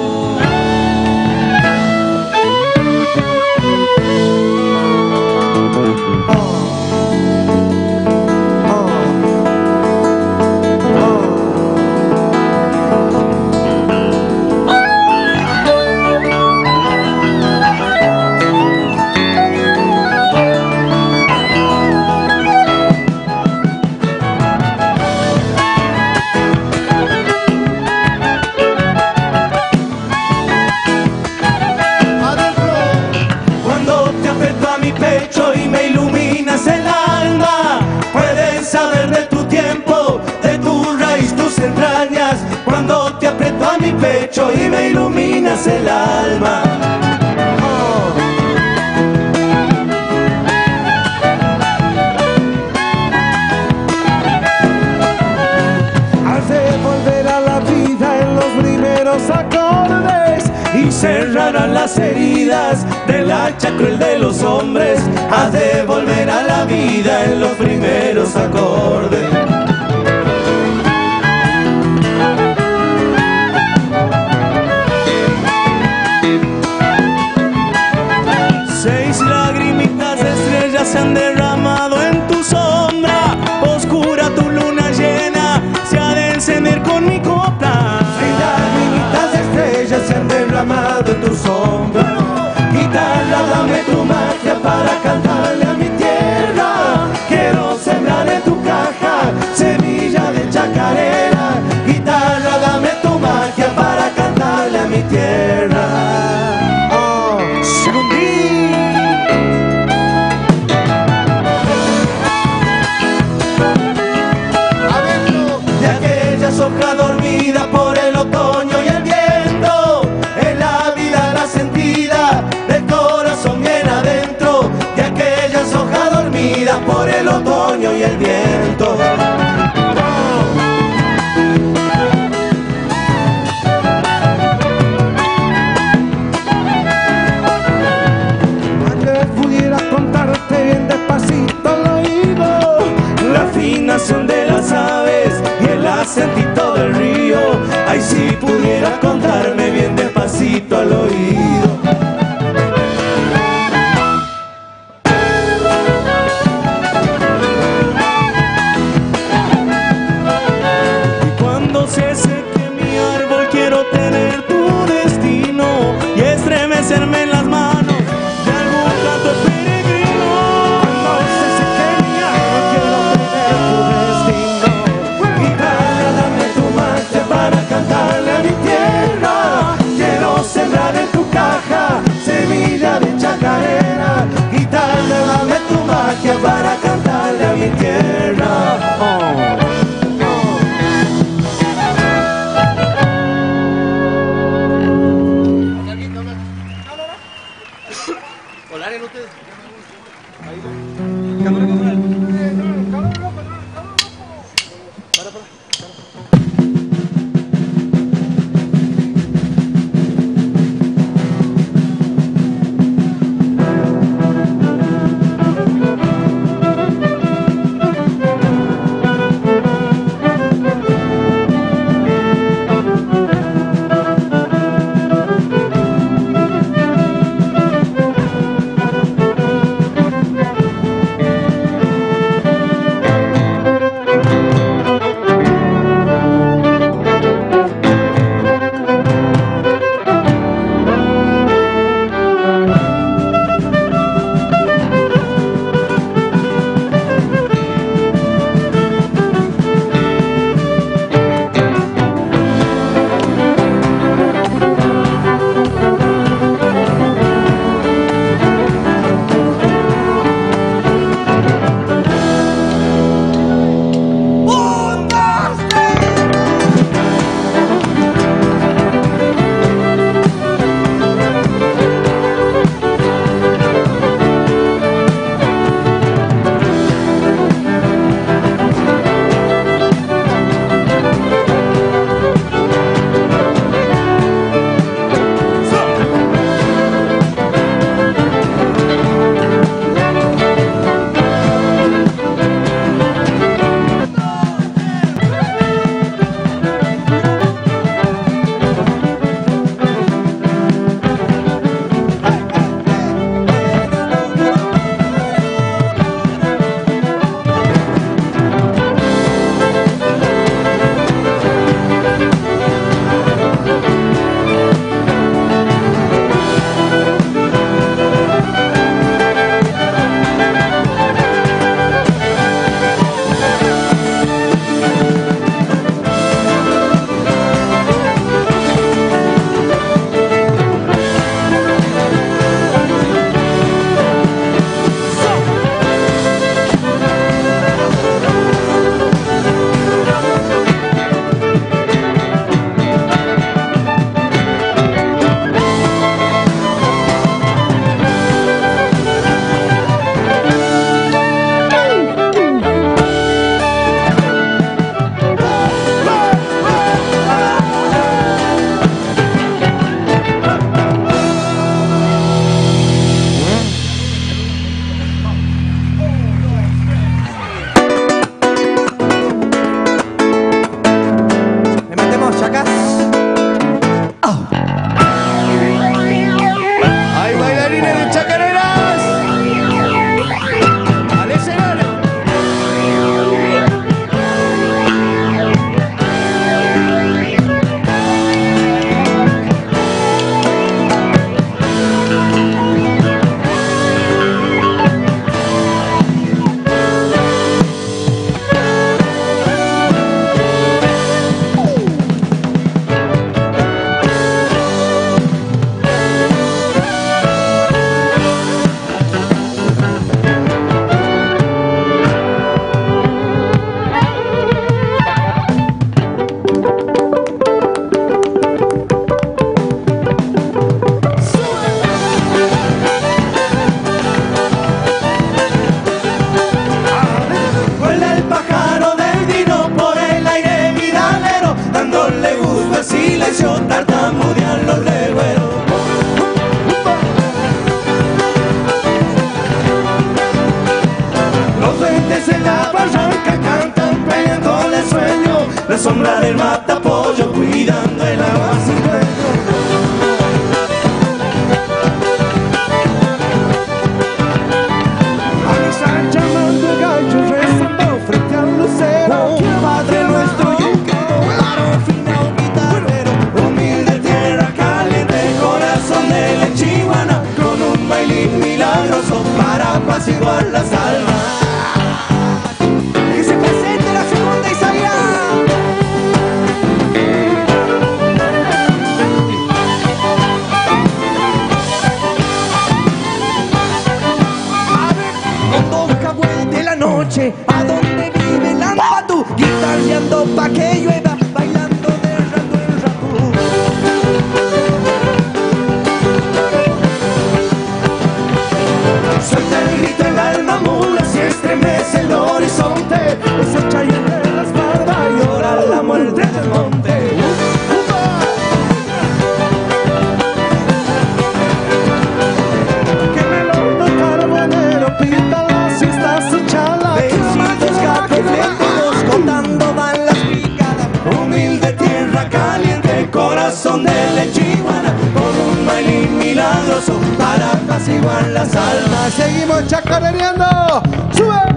Cuando te aprieto a mi pecho y me iluminas el alma. Oh. Has de volver a la vida en los primeros acordes y cerrarán las heridas del hacha cruel de los hombres. Has de volver a la vida en los primeros acordes. Se han derramado en tu sombra, oscura tu luna llena se ha de encender con mi copla. Seis lagrimitas de estrellas se han derramado en tu sombra. Guitarra, dame tu magia para cantarle a mi tierra. Quiero sembrar en tu caja semilla de chacarera. Guitarra, dame tu magia para cantarle a mi tierra. Oh, hoja dormida por el otoño y el viento, en la vida la sentida del corazón bien adentro, de aquellas hojas dormidas por el otoño y el viento. Ayer pudiera contarte bien despacito al oído la afinación de las aves y el acentito del río. Ay, si pudiera contarme bien despacito al oído. Y cuando se seque mi árbol quiero tener tu destino y estremecerme en las manos de algún canto peregrino. Cuando se seque mi árbol quiero tener tu destino. Guitarra, dame tu magia para cantarle a mi tierra. Quiero sembrar en tu noche, a donde vive el Ampatú, guitarreando pa' que llueva, bailando de rato en rato. Suelta el grito el alma mula, si estremece el horizonte, se echa y entre las barbas llora la muerte del monte. Corazón de lechiguana, con un bailín milagroso para apaciguar las almas. Seguimos chacareando. ¡Sube!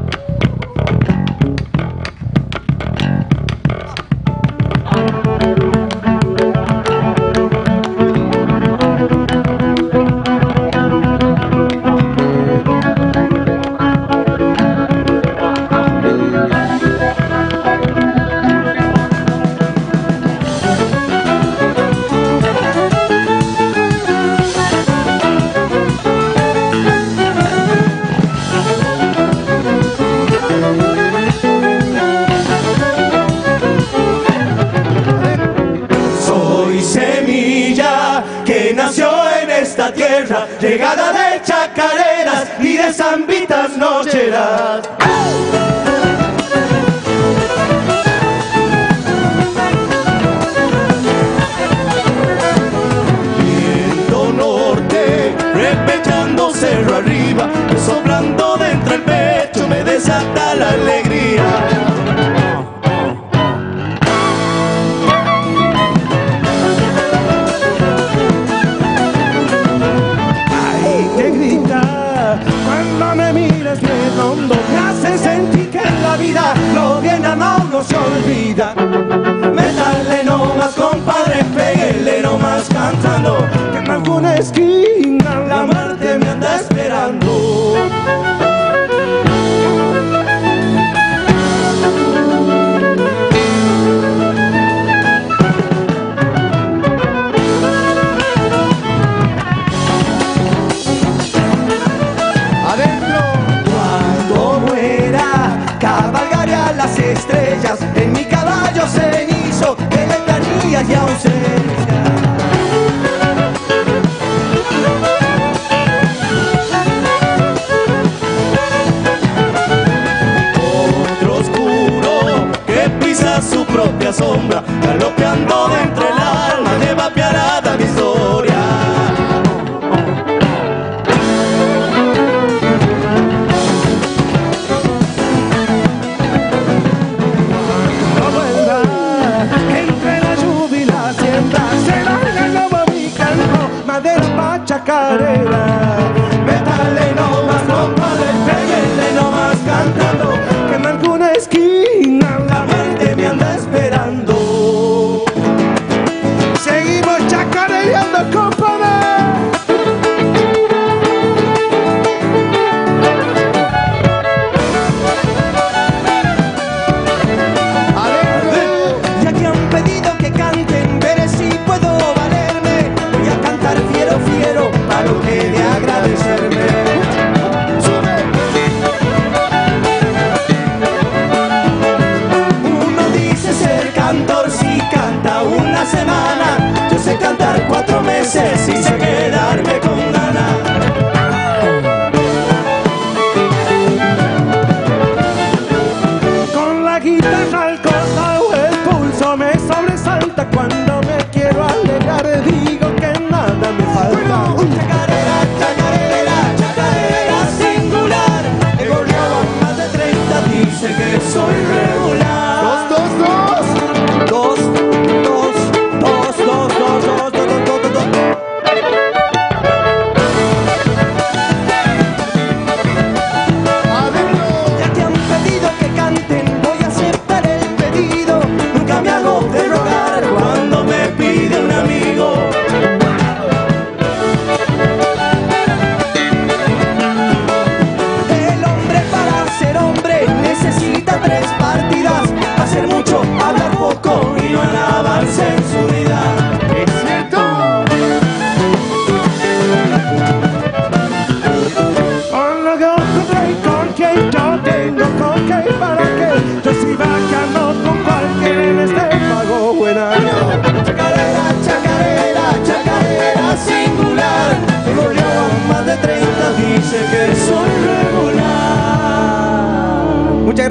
Tierra, llegada de chacareras y de zambitas nocheras. Viento norte, repechando cerro arriba, soplando dentro el pecho, me desata la alegría. Lo bien amado no se olvida. Métale nomás, compadre, péguele nomás cantando, que en alguna esquina la muerte me anda esperando. Las estrellas en mi caballo cenizo, de letanías y ausencia. Otro oscuro que pisa su propia sombra, galopeando dentro el alma de vapearada mi historia. Chacarera, métale nomás, compadre, péguele nomás cantando, que en alguna esquina la muerte me anda esperando. Seguimos chacareando, compadre. Ya que han pedido que canten, veré si puedo valerme. Voy a cantar fiero, fiero, para lo que le agrade.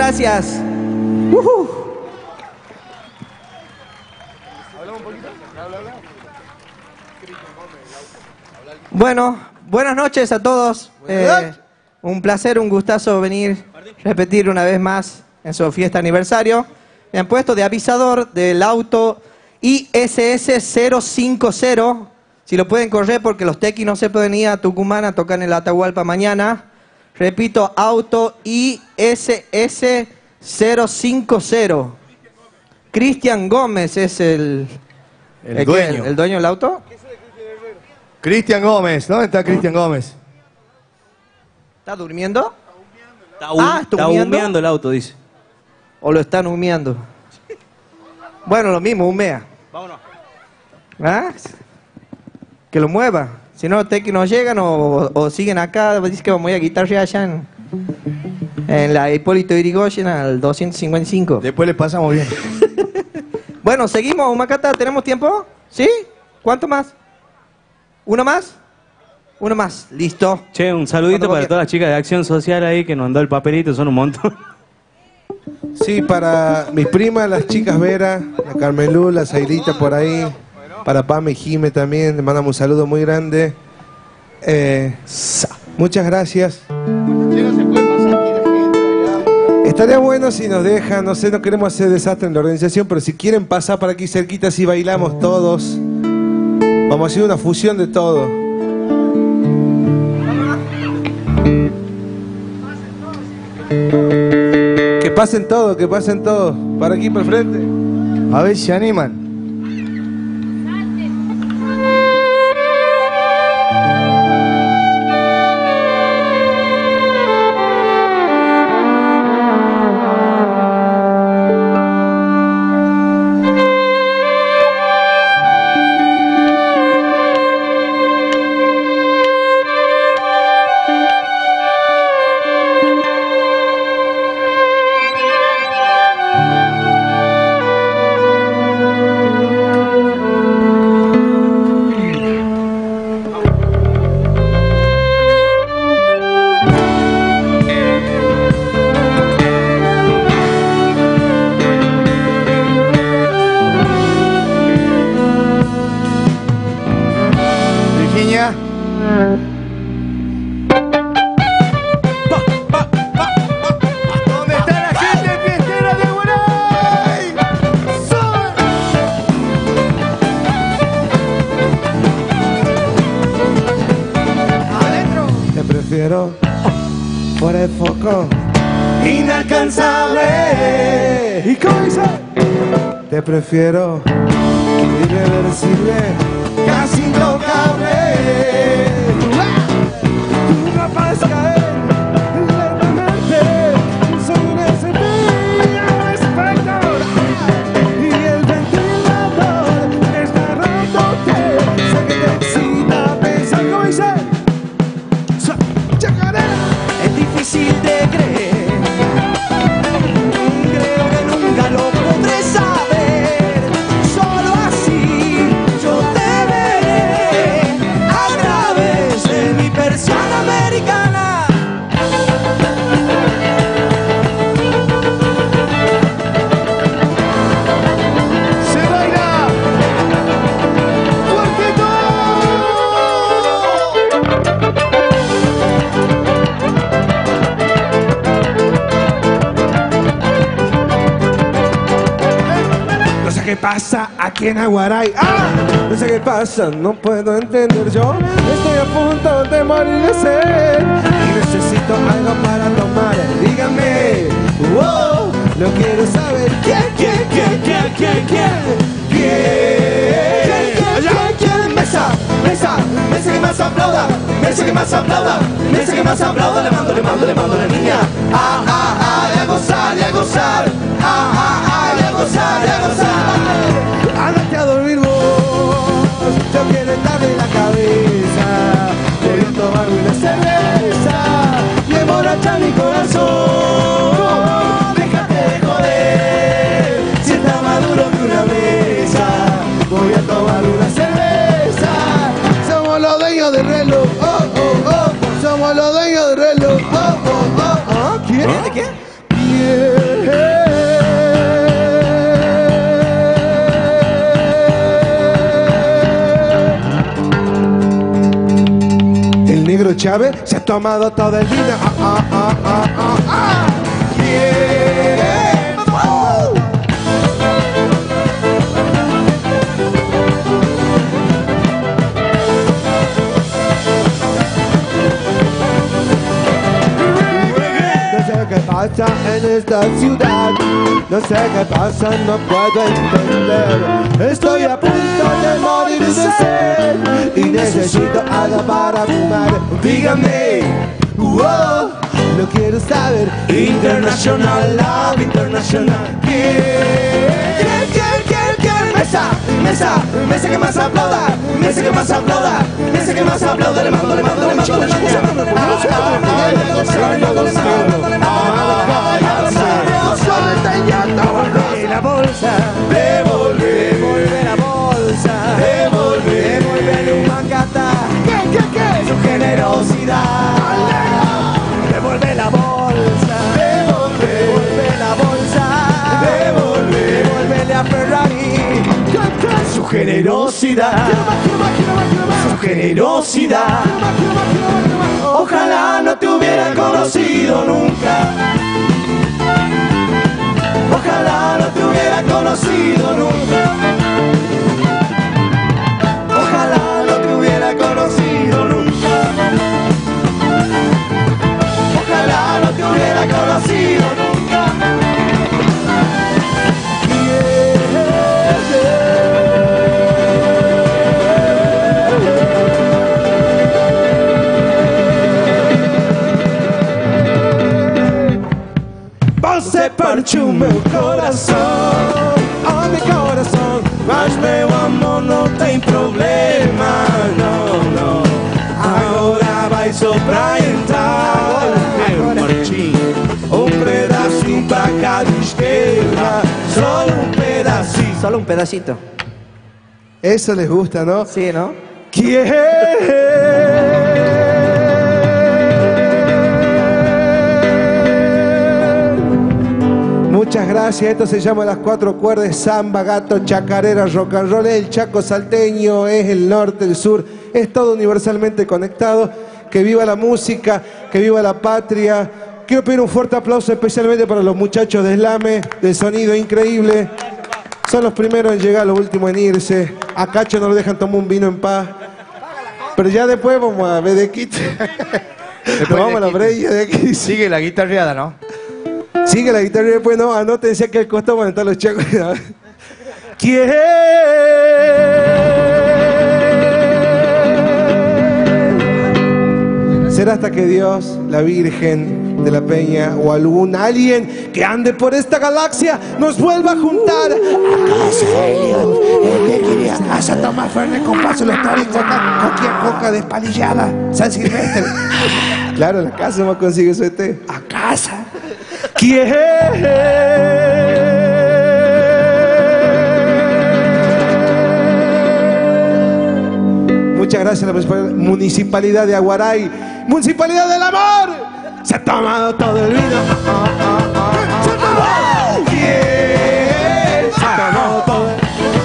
gracias. Uh-huh. Bueno, buenas noches a todos. Eh, un placer, un gustazo venir, repetir una vez más en su fiesta aniversario. Me han puesto de avisador del auto I S S cero cinco cero. Si lo pueden correr porque los tequis no se pueden ir a Tucumán a tocar en el Atahualpa mañana. Repito, auto I S S cero cinco cero. Cristian Gómez es el, El el, dueño. el, el dueño del auto. Cristian Gómez, ¿dónde está Cristian Gómez? ¿Está durmiendo? Está, hu- Ah, ¿está está humeando? humeando el auto, dice. ¿O lo están humeando? Bueno, lo mismo, humea. Vámonos. ¿Ah? Que lo mueva. Si no, los tequis no llegan o, o siguen acá. Dice que vamos a ir a guitarra allá en, en la Hipólito Yrigoyen al doscientos cincuenta y cinco. Después le pasamos bien. Bueno, seguimos, Humacata. ¿Tenemos tiempo? ¿Sí? ¿Cuánto más? ¿Uno más? Uno más. Listo. Che, un saludito Cuando para vos todas las chicas de Acción Social ahí que nos mandó el papelito, son un montón. Sí, para mis primas, las chicas Vera, la Carmelú, la Zairita por ahí. Para Pame y Jime también, le mandamos un saludo muy grande. Eh, muchas gracias. Estaría bueno si nos dejan, no sé, no queremos hacer desastre en la organización, pero si quieren pasar para aquí cerquita, si bailamos todos. Vamos a hacer una fusión de todo. Que pasen todos, que pasen todos. Para aquí, para el frente. A ver si se animan. Virginia. ¿Dónde está la gente fiestera de Guaray? Adentro. Te prefiero por el foco. Inalcanzable. ¿Y cómo dice? Te prefiero irreversible, Casi intocable. tú no vas a caer lentamente. Soy una estrella espectacular y el ventilador está roto. Sé que te excita pensar como dice. Sa- Chacarera. Es difícil de creer. Creo que nunca lo podré saber. Solo así yo te veré a través de mi persiana americana. ¡Se baila! ¡Fuertito! No sé qué pasa aquí en Aguaray. ¡Ah! No sé qué pasa, no puedo entender yo. Estoy a punto de morir de sed y necesito algo para tomar. Dígame, wow, lo quiero saber. ¿Quién, quién, quién, quién, quién, quién? ¿Quién, quién, quién, quién? Mesa, mesa, mesa que más aplauda, mesa que más aplauda, mesa que más aplauda. Le mando, le mando, le mando a la niña. Ah, ah, ah, y a gozar, y a gozar. Ah, ah, ah, y a gozar, y a gozar. Ándate a dormir vos. Yo quiero estar en la cabeza. Voy a tomarme una cerveza y emborrachar mi corazón. Déjate de joder, si está más duro que una mesa. Voy a tomar una cerveza. Somos los dueños del reloj. Oh, oh, oh. Somos los dueños del reloj. Oh, oh, oh, oh. ¿Quién? ¿De quién? negro Chávez se ha tomado todo el vino. Ah, ah, ah, ah, ah, ah. Yeah. ¡Vamos! No sé qué pasa en esta ciudad, no sé qué pasa, no puedo entender. Estoy a punto de morir de sed y necesito algo para fumar. Dígame, wow, no quiero saber. International Love, International. ¿Quién, quién, quién, quién? Mesa, mesa, mesa que más aplauda, mesa que más aplauda, mesa que más aplauda. Le mando, le mando, le mando, le mando, le mando, le mando, la bolsa, devolve, devolve la bolsa, devolve, devolve un macata. ¿Qué, qué, qué? Su generosidad. Devuelve la bolsa, devolve, devuelve la bolsa, devolve, devuélvele a Ferrari. Su generosidad, su generosidad. Ojalá no te hubiera conocido nunca. Ojalá no te hubiera conocido nunca. Ojalá no te hubiera conocido nunca. Ojalá no te hubiera conocido nunca. Você partiu meu coração, oh meu coração. Mas meu amor não tem problema, não, não. Agora vai soprar entrar meu Martim. Um pedacinho pra cada esquerda, solo un pedacito. Solo un pedacito. Eso les gusta, ¿no? Sí, ¿no? Muchas gracias. Esto se llama Las Cuatro Cuerdas, samba, gato, chacarera, rock and roll. Es el Chaco salteño, es el norte, el sur, es todo universalmente conectado. Que viva la música, que viva la patria. Quiero pedir un fuerte aplauso especialmente para los muchachos de Slame, del sonido increíble. Son los primeros en llegar, los últimos en irse. A Cacho no lo dejan tomar un vino en paz. Pero ya después vamos a ver de quite. Tomamos la breya de aquí. Sigue la guitarreada, ¿no? Sigue la guitarra y después no, anótense aquí al costado van a estar los chacos. ¿Quién será hasta que Dios, la Virgen de la Peña o algún alien que ande por esta galaxia nos vuelva a juntar? ¿Acaso Elliot, el que quería a San Tomás Fernández con paso la historia con cualquier coca despalillada? San Silvestre. Claro, la casa no consigue su E T. ¿A casa? ¿Quién? Muchas gracias a la Municipalidad de Aguaray. Municipalidad del Amor. Se ha tomado todo el vino. ¿Quién? Se ha tomado todo el vino.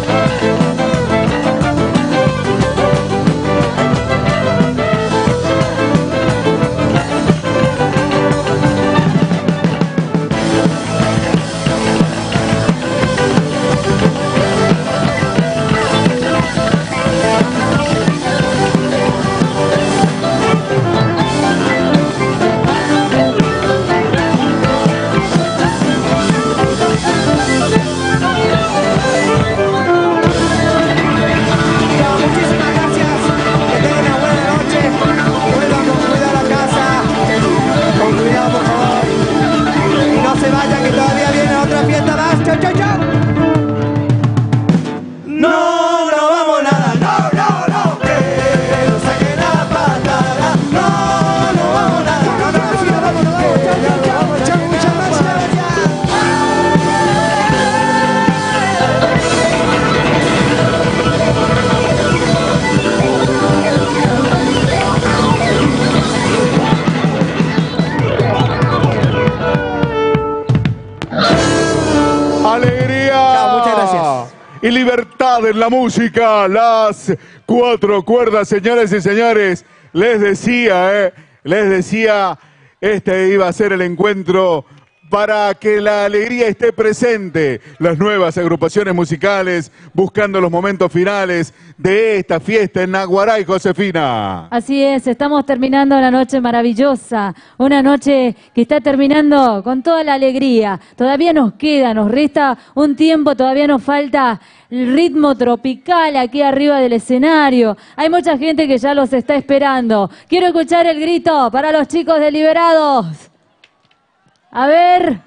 Y libertad en la música, las cuatro cuerdas, señores y señores. les decía, eh, les decía, este iba a ser el encuentro para que la alegría esté presente. Las nuevas agrupaciones musicales buscando los momentos finales de esta fiesta en Aguaray, Josefina. Así es, estamos terminando una noche maravillosa, una noche que está terminando con toda la alegría. Todavía nos queda, nos resta un tiempo, todavía nos falta el ritmo tropical aquí arriba del escenario. Hay mucha gente que ya los está esperando. Quiero escuchar el grito para los chicos de Liberados. A ver,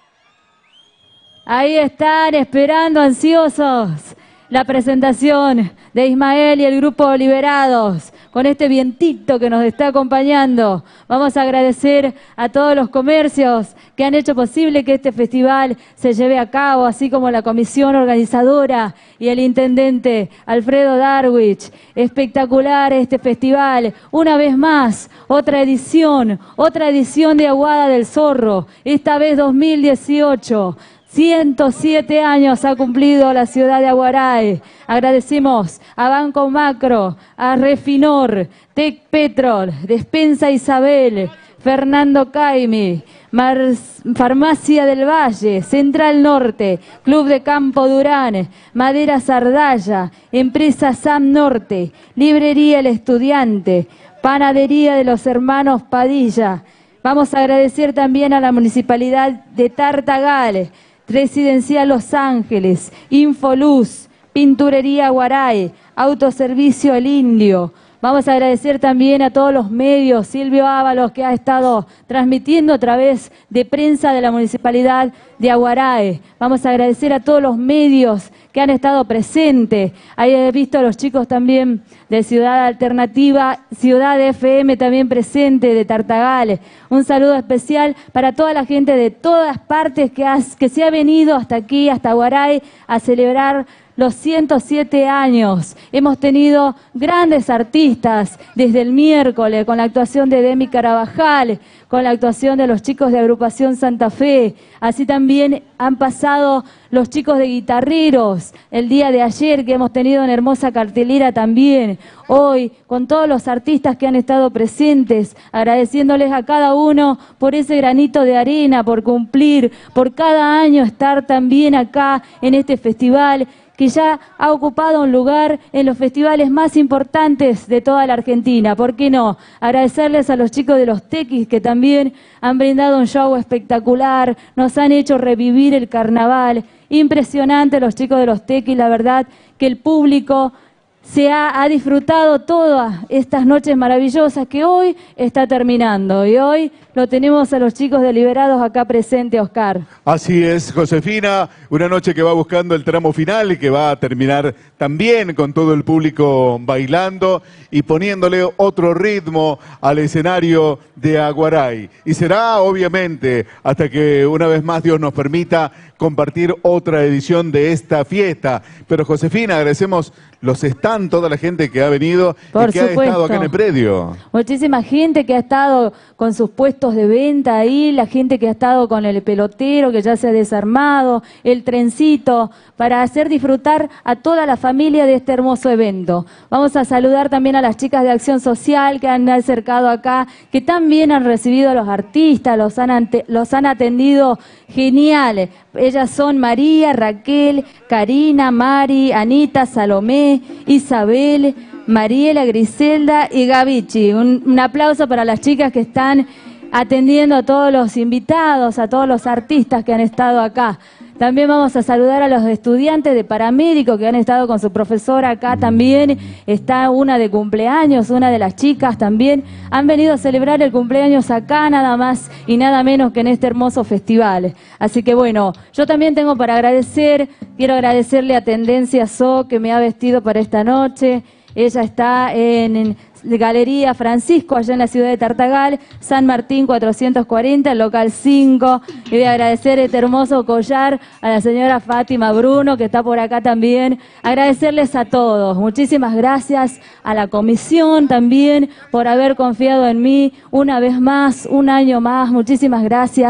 ahí están esperando ansiosos la presentación de Ismael y el grupo Liberados, con este vientito que nos está acompañando. Vamos a agradecer a todos los comercios que han hecho posible que este festival se lleve a cabo, así como la comisión organizadora y el intendente Alfredo Darwich. Espectacular este festival. Una vez más, otra edición, otra edición de Aguada del Zorro, esta vez dos mil dieciocho. ciento siete años ha cumplido la ciudad de Aguaray. Agradecemos a Banco Macro, a Refinor, Tec Petrol, Despensa Isabel, Fernando Caimi, Mars, Farmacia del Valle, Central Norte, Club de Campo Durán, Madera Sardalla, Empresa Sam Norte, Librería El Estudiante, Panadería de los Hermanos Padilla. Vamos a agradecer también a la Municipalidad de Tartagal, Residencial Los Ángeles, Infoluz, Pinturería Aguaray, Autoservicio El Indio. Vamos a agradecer también a todos los medios, Silvio Ábalos, que ha estado transmitiendo a través de prensa de la Municipalidad de Aguaray. Vamos a agradecer a todos los medios que han estado presentes. Ahí he visto a los chicos también de Ciudad Alternativa, Ciudad F M también presente, de Tartagal. Un saludo especial para toda la gente de todas partes que, has, que se ha venido hasta aquí, hasta Aguaray, a celebrar los ciento siete años. Hemos tenido grandes artistas desde el miércoles, con la actuación de Demi Carabajal, con la actuación de los chicos de Agrupación Santa Fe. Así también han pasado los chicos de Guitarreros el día de ayer, que hemos tenido una hermosa cartelera también. Hoy, con todos los artistas que han estado presentes, agradeciéndoles a cada uno por ese granito de arena, por cumplir, por cada año estar también acá en este festival, que ya ha ocupado un lugar en los festivales más importantes de toda la Argentina. ¿Por qué no? Agradecerles a los chicos de los Tequis, que también han brindado un show espectacular, nos han hecho revivir el carnaval. Impresionante los chicos de los Tequis, la verdad que el público se ha, ha disfrutado todas estas noches maravillosas que hoy está terminando. Y hoy lo tenemos a los chicos de Liberados acá presentes, Oscar. Así es, Josefina, una noche que va buscando el tramo final y que va a terminar también con todo el público bailando y poniéndole otro ritmo al escenario de Aguaray. Y será, obviamente, hasta que una vez más Dios nos permita compartir otra edición de esta fiesta. Pero, Josefina, agradecemos los stands, toda la gente que ha venido Por y que supuesto. ha estado acá en el predio. Muchísima gente que ha estado con sus puestos de venta ahí, la gente que ha estado con el pelotero que ya se ha desarmado, el trencito, para hacer disfrutar a toda la familia de este hermoso evento. Vamos a saludar también a las chicas de Acción Social que han acercado acá, que también han recibido a los artistas, los han, ante, los han atendido genial. Ellas son María, Raquel, Karina, Mari, Anita, Salomé, Isabel, Mariela, Griselda y Gavichi. Un, un aplauso para las chicas que están atendiendo a todos los invitados, a todos los artistas que han estado acá. También vamos a saludar a los estudiantes de paramédico que han estado con su profesora acá también. Está una de cumpleaños, una de las chicas también. Han venido a celebrar el cumpleaños acá, nada más y nada menos que en este hermoso festival. Así que bueno, yo también tengo para agradecer, quiero agradecerle a Tendencia So que me ha vestido para esta noche. Ella está en, en Galería Francisco, allá en la ciudad de Tartagal, San Martín cuatrocientos cuarenta, local cinco. Y voy a agradecer este hermoso collar a la señora Fátima Bruno, que está por acá también. Agradecerles a todos. Muchísimas gracias a la comisión también por haber confiado en mí una vez más, un año más. Muchísimas gracias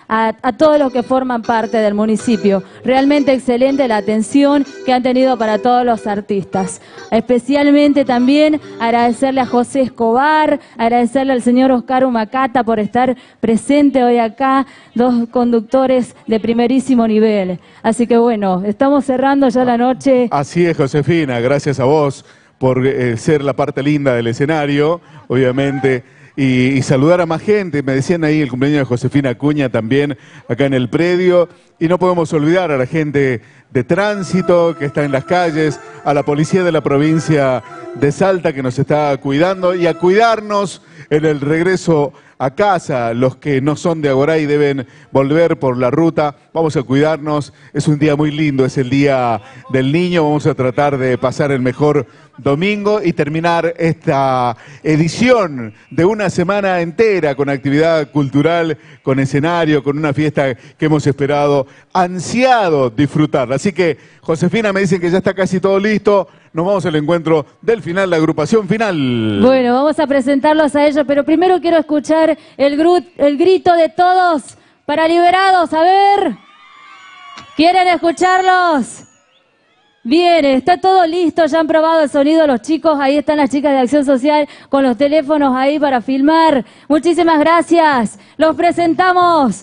a, a todos los que forman parte del municipio. Realmente excelente la atención que han tenido para todos los artistas. Especialmente también agradecerle a José Escobar, agradecerle al señor Oscar Humacata por estar presente hoy acá, dos conductores de primerísimo nivel. Así que bueno, estamos cerrando ya la noche. Así es, Josefina, gracias a vos por eh, ser la parte linda del escenario, obviamente, y, y saludar a más gente. Me decían ahí el cumpleaños de Josefina Acuña también, acá en el predio, y no podemos olvidar a la gente de tránsito que está en las calles, a la policía de la provincia de Salta que nos está cuidando, y a cuidarnos en el regreso a casa. Los que no son de Aguaray deben volver por la ruta. Vamos a cuidarnos. Es un día muy lindo, es el Día del Niño. Vamos a tratar de pasar el mejor domingo y terminar esta edición de una semana entera con actividad cultural, con escenario, con una fiesta que hemos esperado, ansiado disfrutar. Así que, Josefina, me dicen que ya está casi todo listo. Nos vamos al encuentro del final, la agrupación final. Bueno, vamos a presentarlos a ellos, pero primero quiero escuchar el, gru el grito de todos para Liberados. A ver, ¿quieren escucharlos? Bien, está todo listo, ya han probado el sonido los chicos, ahí están las chicas de Acción Social con los teléfonos ahí para filmar. Muchísimas gracias. Los presentamos,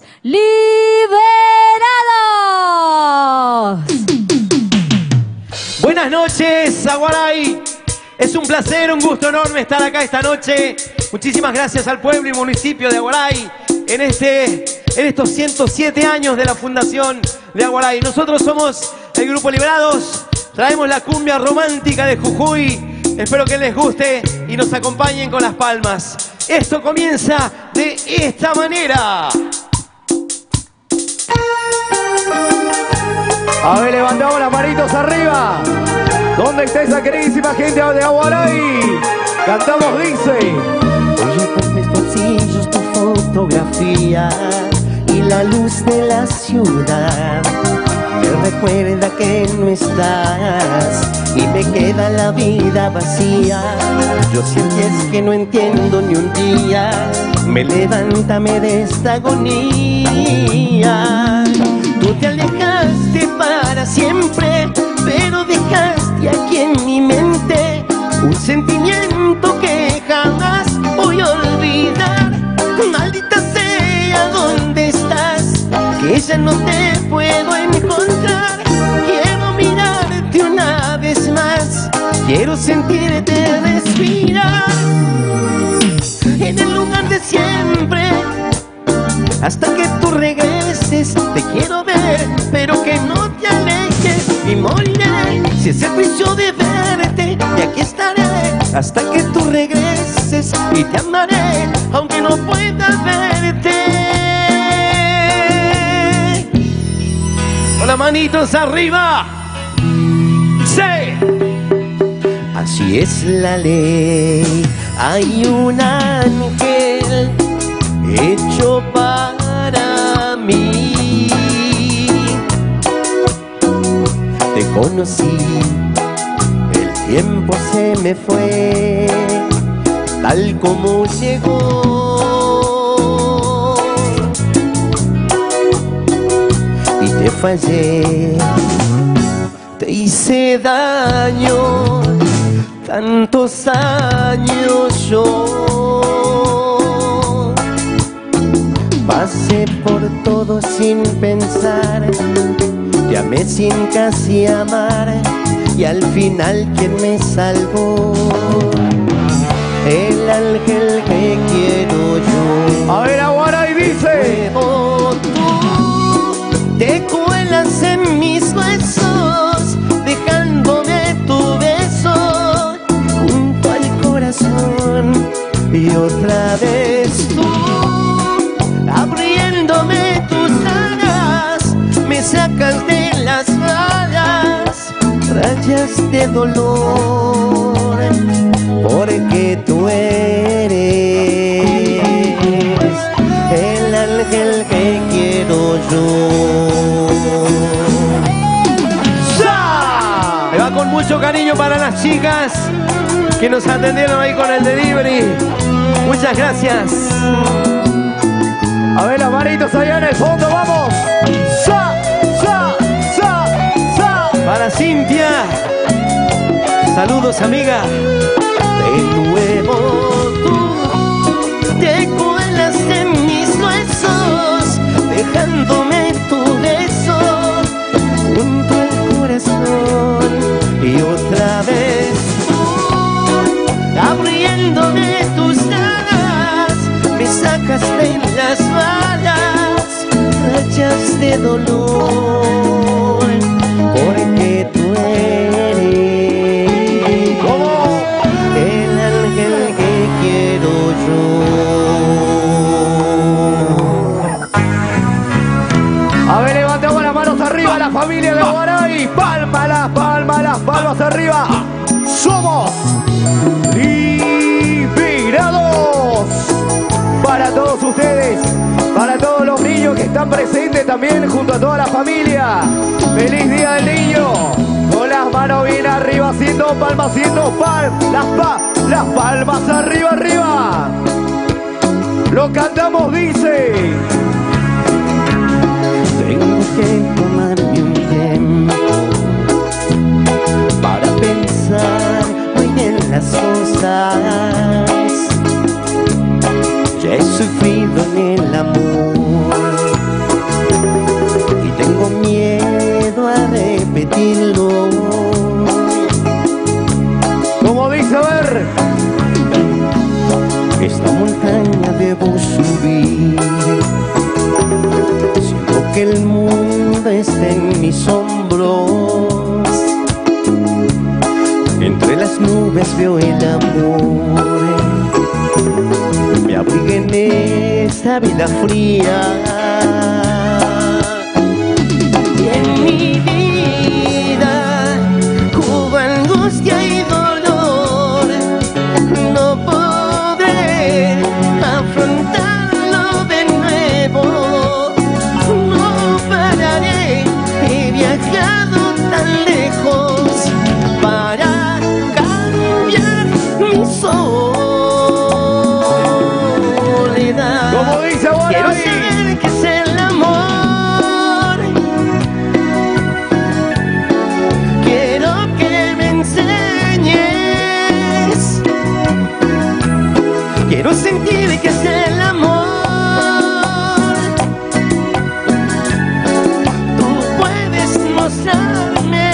Liberados. Buenas noches, Aguaray. Es un placer, un gusto enorme estar acá esta noche. Muchísimas gracias al pueblo y municipio de Aguaray en, este, en estos ciento siete años de la fundación de Aguaray. Nosotros somos el Grupo Liberados, traemos la cumbia romántica de Jujuy. Espero que les guste y nos acompañen con las palmas. Esto comienza de esta manera. A ver, levantamos las manitos arriba. ¿Dónde está esa queridísima gente de Aguaray? Cantamos, dice. Oye, por mis bolsillos tu fotografía y la luz de la ciudad me recuerda que no estás y me queda la vida vacía. Yo si es que no entiendo ni un día, me levántame de esta agonía. Tú te alejaste para siempre, pero dejaste aquí en mi mente un sentimiento que jamás voy a olvidar. Maldita sea, ¿dónde estás? Que ya no te puedo encontrar. Quiero mirarte una vez más, quiero sentirte respirar en el lugar de siempre. Hasta que tú regreses, te quiero ver, pero que no te alejes y moriré. Si es el juicio de verte, y aquí estaré hasta que tú regreses y te amaré, aunque no pueda verte. Con las manitos arriba. Sí. Así es la ley, hay un ángel hecho para mí. Te conocí, el tiempo se me fue, tal como llegó, y te fallé, te hice daño, tantos años yo. Pasé por todo sin pensar, te amé sin casi amar, y al final ¿quién me salvó? El ángel que quiero yo. A ver, Aguaray dice. Luego tú te cuelas en mis huesos, dejándome tu beso junto al corazón, y otra vez tú abriéndome tus alas, me sacas de las balas, rayas de dolor, porque tú eres el ángel que quiero yo. ¡Ya! Me va con mucho cariño para las chicas que nos atendieron ahí con el delivery. Muchas gracias. A ver las manitos allá en el fondo, vamos. ¡Sa, sa, sa, sa! Para Cintia. Saludos, amiga. De nuevo tú te cuelas en mis huesos, dejándome tu beso junto al corazón. Y otra vez tú, abriéndome tus alas, me sacas de las balas, rayas de dolor, porque tú eres ¿Cómo? el ángel que quiero yo. A ver, levantamos las manos arriba, la familia de Aguaray. Palma, las palmas, las palmas arriba. Somos liberados. Para todos ustedes, para todos los niños que están presentes también junto a toda la familia. ¡Feliz Día del Niño! Con las manos bien arriba, haciendo palmas, haciendo palmas, las, pa las palmas arriba, arriba. Lo cantamos, dice. Tengo que tomarme un tiempo para pensar muy bien las cosas. Ya he sufrido en el amor y tengo miedo a repetirlo. Como dice, a ver. Esta montaña debo subir, siento que el mundo está en mis hombros. Entre las nubes veo el amor, me abriga en esta vida fría. Y en mi vida hubo angustia y dolor, no podré afrontarlo de nuevo, no pararé, he viajado tan lejos para cambiar mi soledad. Como dice Quiero Aguaray. saber qué es el amor, quiero que me enseñes, quiero sentir que es el amor. Tú puedes mostrarme.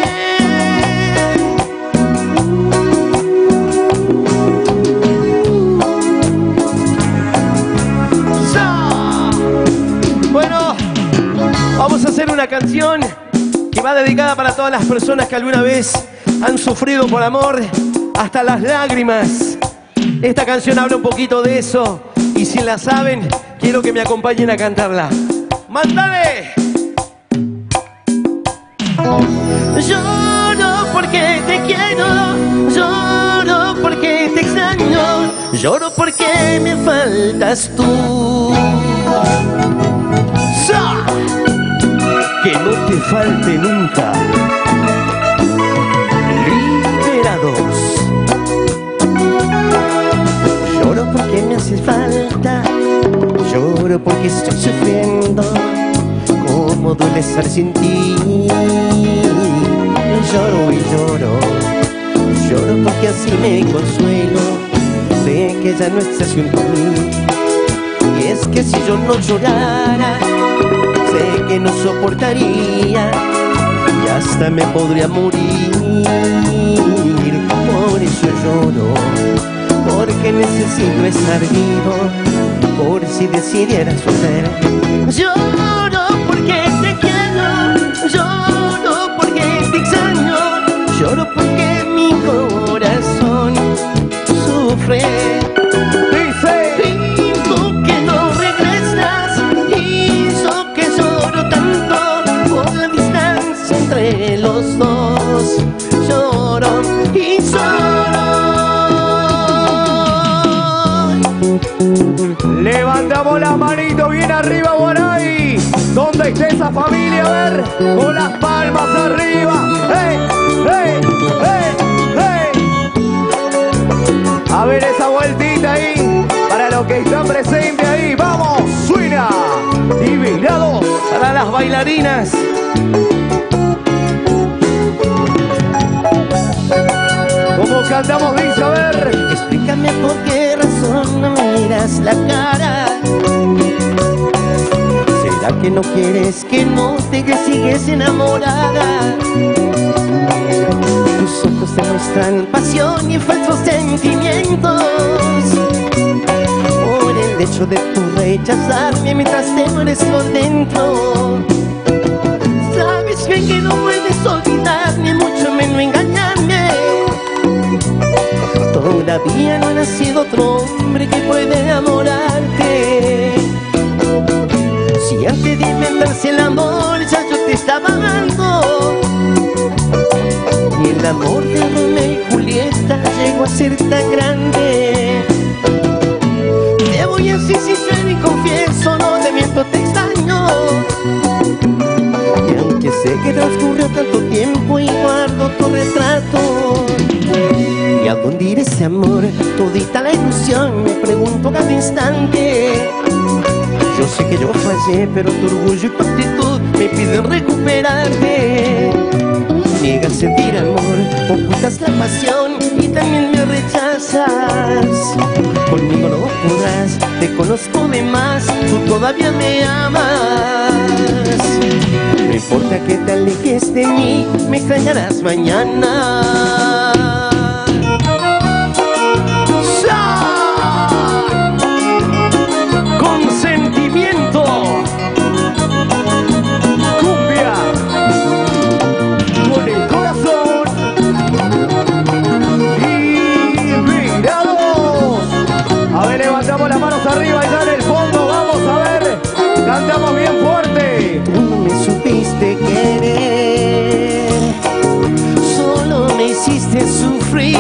¡Sa! Bueno, vamos a hacer una canción que va dedicada para todas las personas que alguna vez han sufrido por amor hasta las lágrimas. Esta canción habla un poquito de eso y si la saben, quiero que me acompañen a cantarla. ¡Mándale! Lloro porque te quiero, lloro porque te extraño, lloro porque me faltas tú. ¡Sa! Que no te falte nunca. Liberados. Lloro porque me haces falta, lloro porque estoy sufriendo, cómo duele estar sin ti. Lloro y lloro, lloro porque así me consuelo de que ya no estás junto a mí. Y es que si yo no llorara, sé que no soportaría y hasta me podría morir. Por eso lloro, porque necesito estar vivo, por si decidieras volver. Lloro porque te quiero, lloro porque te extraño, lloro porque mi corazón sufre. Dice. Y tú que no regresas, hizo que lloro tanto por la distancia entre los dos. Lloro y lloro. Levantamos la manito bien arriba, Aguaray. ¿Dónde está esa familia? A ver, con las palmas arriba. ¡Hey! ¡Hey! ¡Hey! ¡Hey! A ver esa vueltita ahí, para los que están presentes ahí. ¡Vamos! ¡Suena! Divinados para las bailarinas. ¿Cómo cantamos, dice? A ver. Explícame por qué razón no me miras la cara. ¿Será que no quieres que note que sigues enamorada? Tus ojos demuestran pasión y falsos sentimientos por el hecho de tu rechazarme mientras te mueres por dentro. Sabes bien que no puedes olvidarme, mucho menos engañarme. Todavía no ha nacido otro hombre que pueda enamorarte. Si antes de inventarse el amor ya yo te estaba amando, y el amor de Romeo y Julieta llegó a ser tan grande. Te voy a ser sincero y confieso, no te miento, te extraño. Y aunque sé que transcurrió tanto tiempo y guardo tu retrato, ¿y a dónde irá ese amor? Todita la ilusión, me pregunto cada instante. Yo sé que yo fallé, pero tu orgullo y tu actitud me piden recuperarte. Niegas sentir amor, ocultas la pasión y también me rechazas. Conmigo no podrás, te conozco de más, tú todavía me amas. No importa que te alejes de mí, me extrañarás mañana. Arriba, allá en el fondo, vamos a ver, cantamos bien fuerte. Tú no me supiste querer, solo me hiciste sufrir.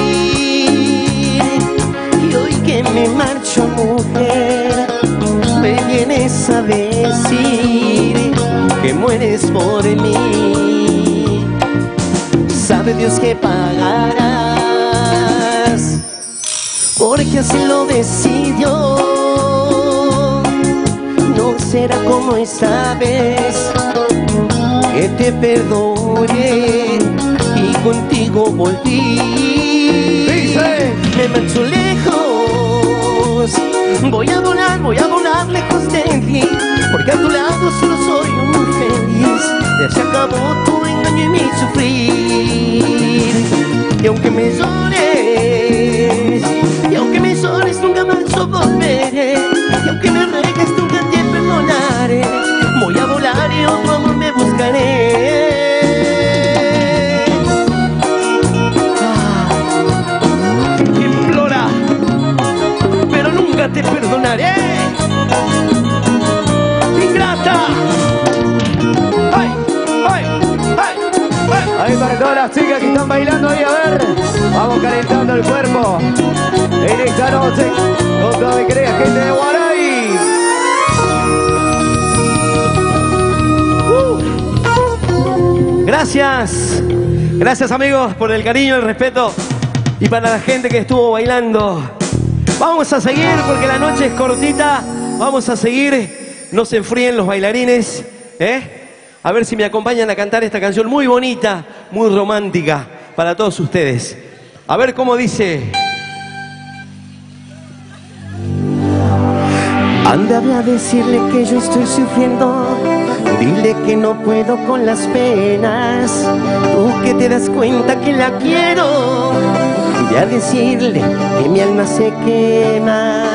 Y hoy que me marcho, mujer, me vienes a decir que mueres por mí. Sabe Dios que pagarás, porque así lo decidió. No será como esta vez, que te perdone y contigo volví. Dice, me marcho lejos, voy a volar, voy a volar lejos de ti, porque a tu lado solo soy un feliz. Ya se acabó tu engaño y mi sufrir. Y aunque me llores, y aunque me llores nunca más yo volveré. Y aunque me regues nunca te perdonaré. Voy a volar y otro amor me buscaré. Ah, implora, pero nunca te perdonaré. Ingrata. ¡Ay! ¡Ay! ¡Ay! ¡Ay! Ahí para todas las chicas que están bailando ahí, a ver. Vamos calentando el cuerpo en esta noche con toda mi querida gente de Guaray. Uh. Gracias, gracias amigos por el cariño, el respeto y para la gente que estuvo bailando. Vamos a seguir porque la noche es cortita. Vamos a seguir, no se enfríen los bailarines, ¿eh? A ver si me acompañan a cantar esta canción muy bonita, muy romántica para todos ustedes. A ver cómo dice. Anda a decirle que yo estoy sufriendo, dile que no puedo con las penas. Tú que te das cuenta que la quiero, ve a decirle que mi alma se quema.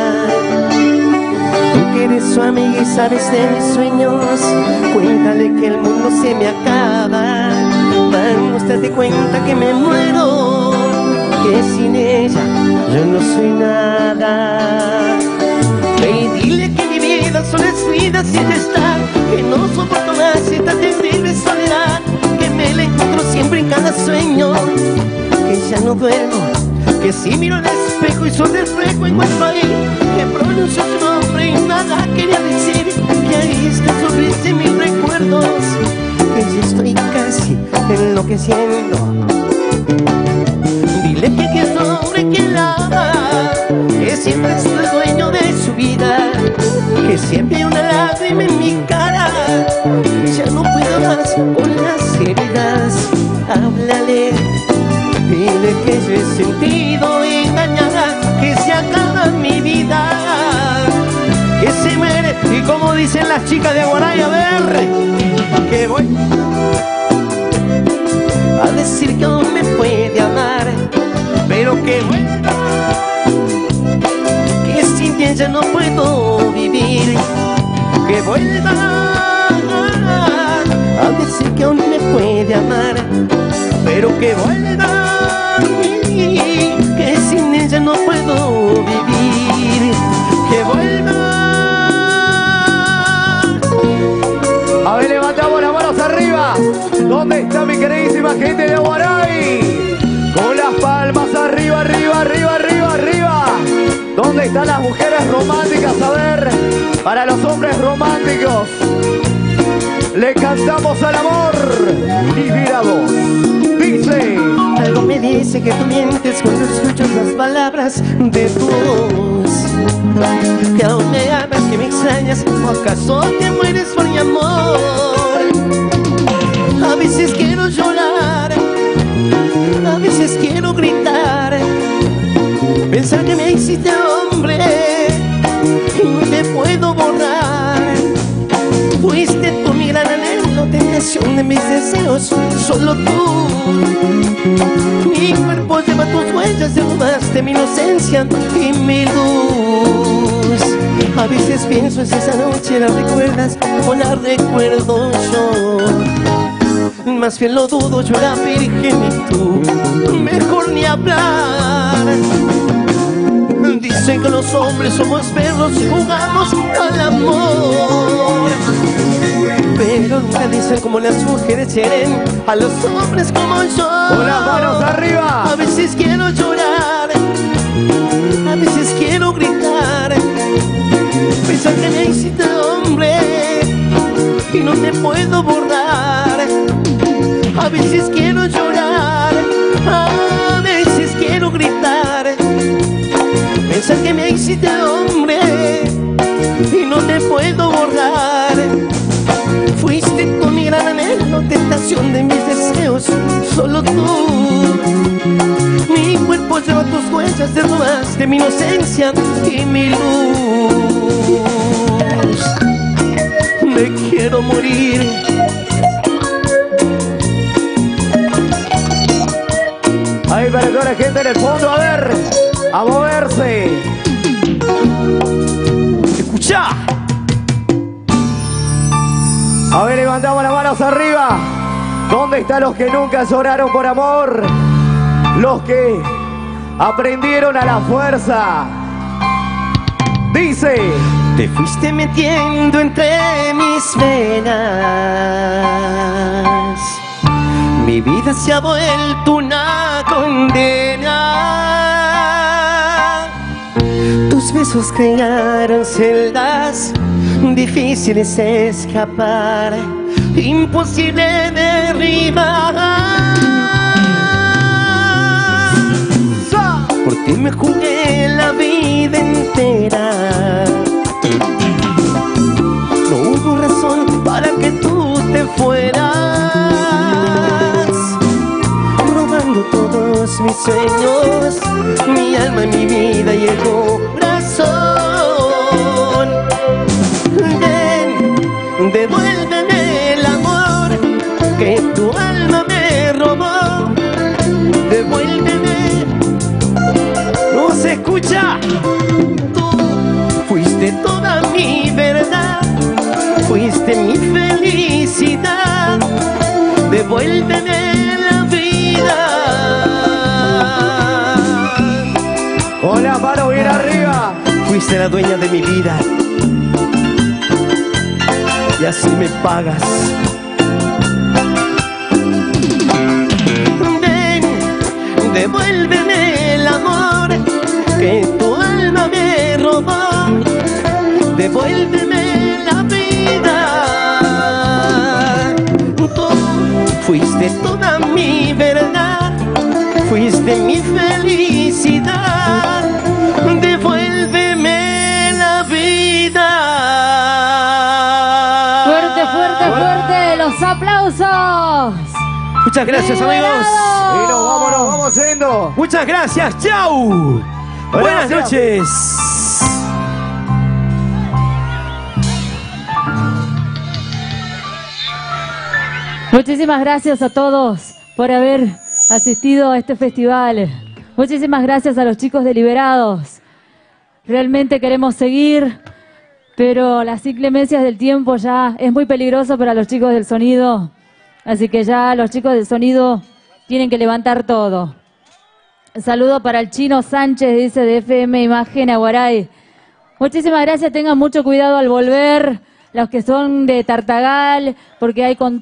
Tú que eres su amiga y sabes de mis sueños, cuéntale que el mundo se me acaba. Vamos, date cuenta que me muero, que sin ella yo no soy nada. Ve y dile que mi vida solo es vida sin estar, que no soporto más esta terrible soledad, que me la encuentro siempre en cada sueño, que ya no duermo, que si miro al espejo y su reflejo encuentro ahí, que pronuncio su nombre y nada quería decir, que ahí está sobre mis recuerdos, que ya estoy casi enloqueciendo. Dile que aquel hombre que la ama, que siempre es el dueño de su vida, que siempre hay una lágrima lágrima en mi cara. Ya no puedo más con las heridas. Háblale, dile que yo he sentido engañada, que se acaba mi vida, que se muere. Y como dicen las chicas de Aguaray, a ver, que voy a decir que aún me puede amar, pero que que sin ella no puedo vivir. Que vuelva a decir que aún me puede amar, pero que vuelva, que sin ella no puedo vivir. Que vuelva. A ver, levantamos las manos arriba. ¿Dónde está mi queridísima gente de Aguaray? Con las palmas arriba, arriba, arriba, arriba, arriba. ¿Dónde están las mujeres románticas? A ver, para los hombres románticos, le cantamos al amor. Y mira vos, dice. Algo me dice que tú mientes cuando escuchas las palabras de tu voz. Que aún me amas, que me extrañas, o acaso te mueres por mi amor. A veces quiero llorar, a veces quiero gritar, pensar que me hiciste hombre y no te puedo borrar. Fuiste tú mi gran anhelo, tentación de mis deseos, solo tú. Mi cuerpo lleva tus huellas, te robaste mi inocencia y mi luz. A veces pienso en esa noche, la recuerdas o la recuerdo yo. Más bien lo dudo, yo era virgen y tú, mejor ni hablar. Dicen que los hombres somos perros y jugamos al amor, pero nunca dicen como las mujeres quieren a los hombres como yo. Con las manos arriba. A veces quiero llorar, a veces quiero gritar, pensar que me hiciste hombre y no te puedo borrar. A veces quiero llorar, a veces quiero gritar, pensar que me hiciste hombre y no te puedo borrar. Fuiste con mi gran anhelo, tentación de mis deseos, solo tú. Mi cuerpo lleva tus huellas, te robaste mi inocencia y mi luz. Me quiero morir. Ahí para toda la gente en el fondo, a ver, a moverse. Escucha. A ver, levantamos las manos arriba. ¿Dónde están los que nunca lloraron por amor? Los que aprendieron a la fuerza. Dice. Te fuiste metiendo entre mis venas, mi vida se ha vuelto una condena. Tus besos crearon celdas, difíciles de escapar, imposible derribar. Por ti me jugué la vida entera, no hubo razón para que tú te fueras, robando todos mis sueños, mi alma, mi vida y el corazón. Ven, devuélveme el amor que tu alma me robó. Devuélveme. No se escucha. Tú fuiste toda mi verdad, fuiste mi felicidad. Devuélveme la vida. Con la mano bien arriba. Fuiste la dueña de mi vida y así me pagas. Ven, devuélveme el amor que tu alma me robó. Devuélveme la vida. Tú fuiste toda mi verdad, fuiste mi felicidad. Devuélveme la vida. Muchas gracias, amigos. Y nos vamos, nos vamos yendo. Muchas gracias. Chau. Buenas noches. Muchísimas gracias a todos por haber asistido a este festival. Muchísimas gracias a los chicos de Liberados. Realmente queremos seguir, pero las inclemencias del tiempo ya es muy peligroso para los chicos del sonido. Así que ya los chicos del sonido tienen que levantar todo. Saludo para el Chino Sánchez, dice de F M Imagen Aguaray. Muchísimas gracias, tengan mucho cuidado al volver, los que son de Tartagal, porque hay control.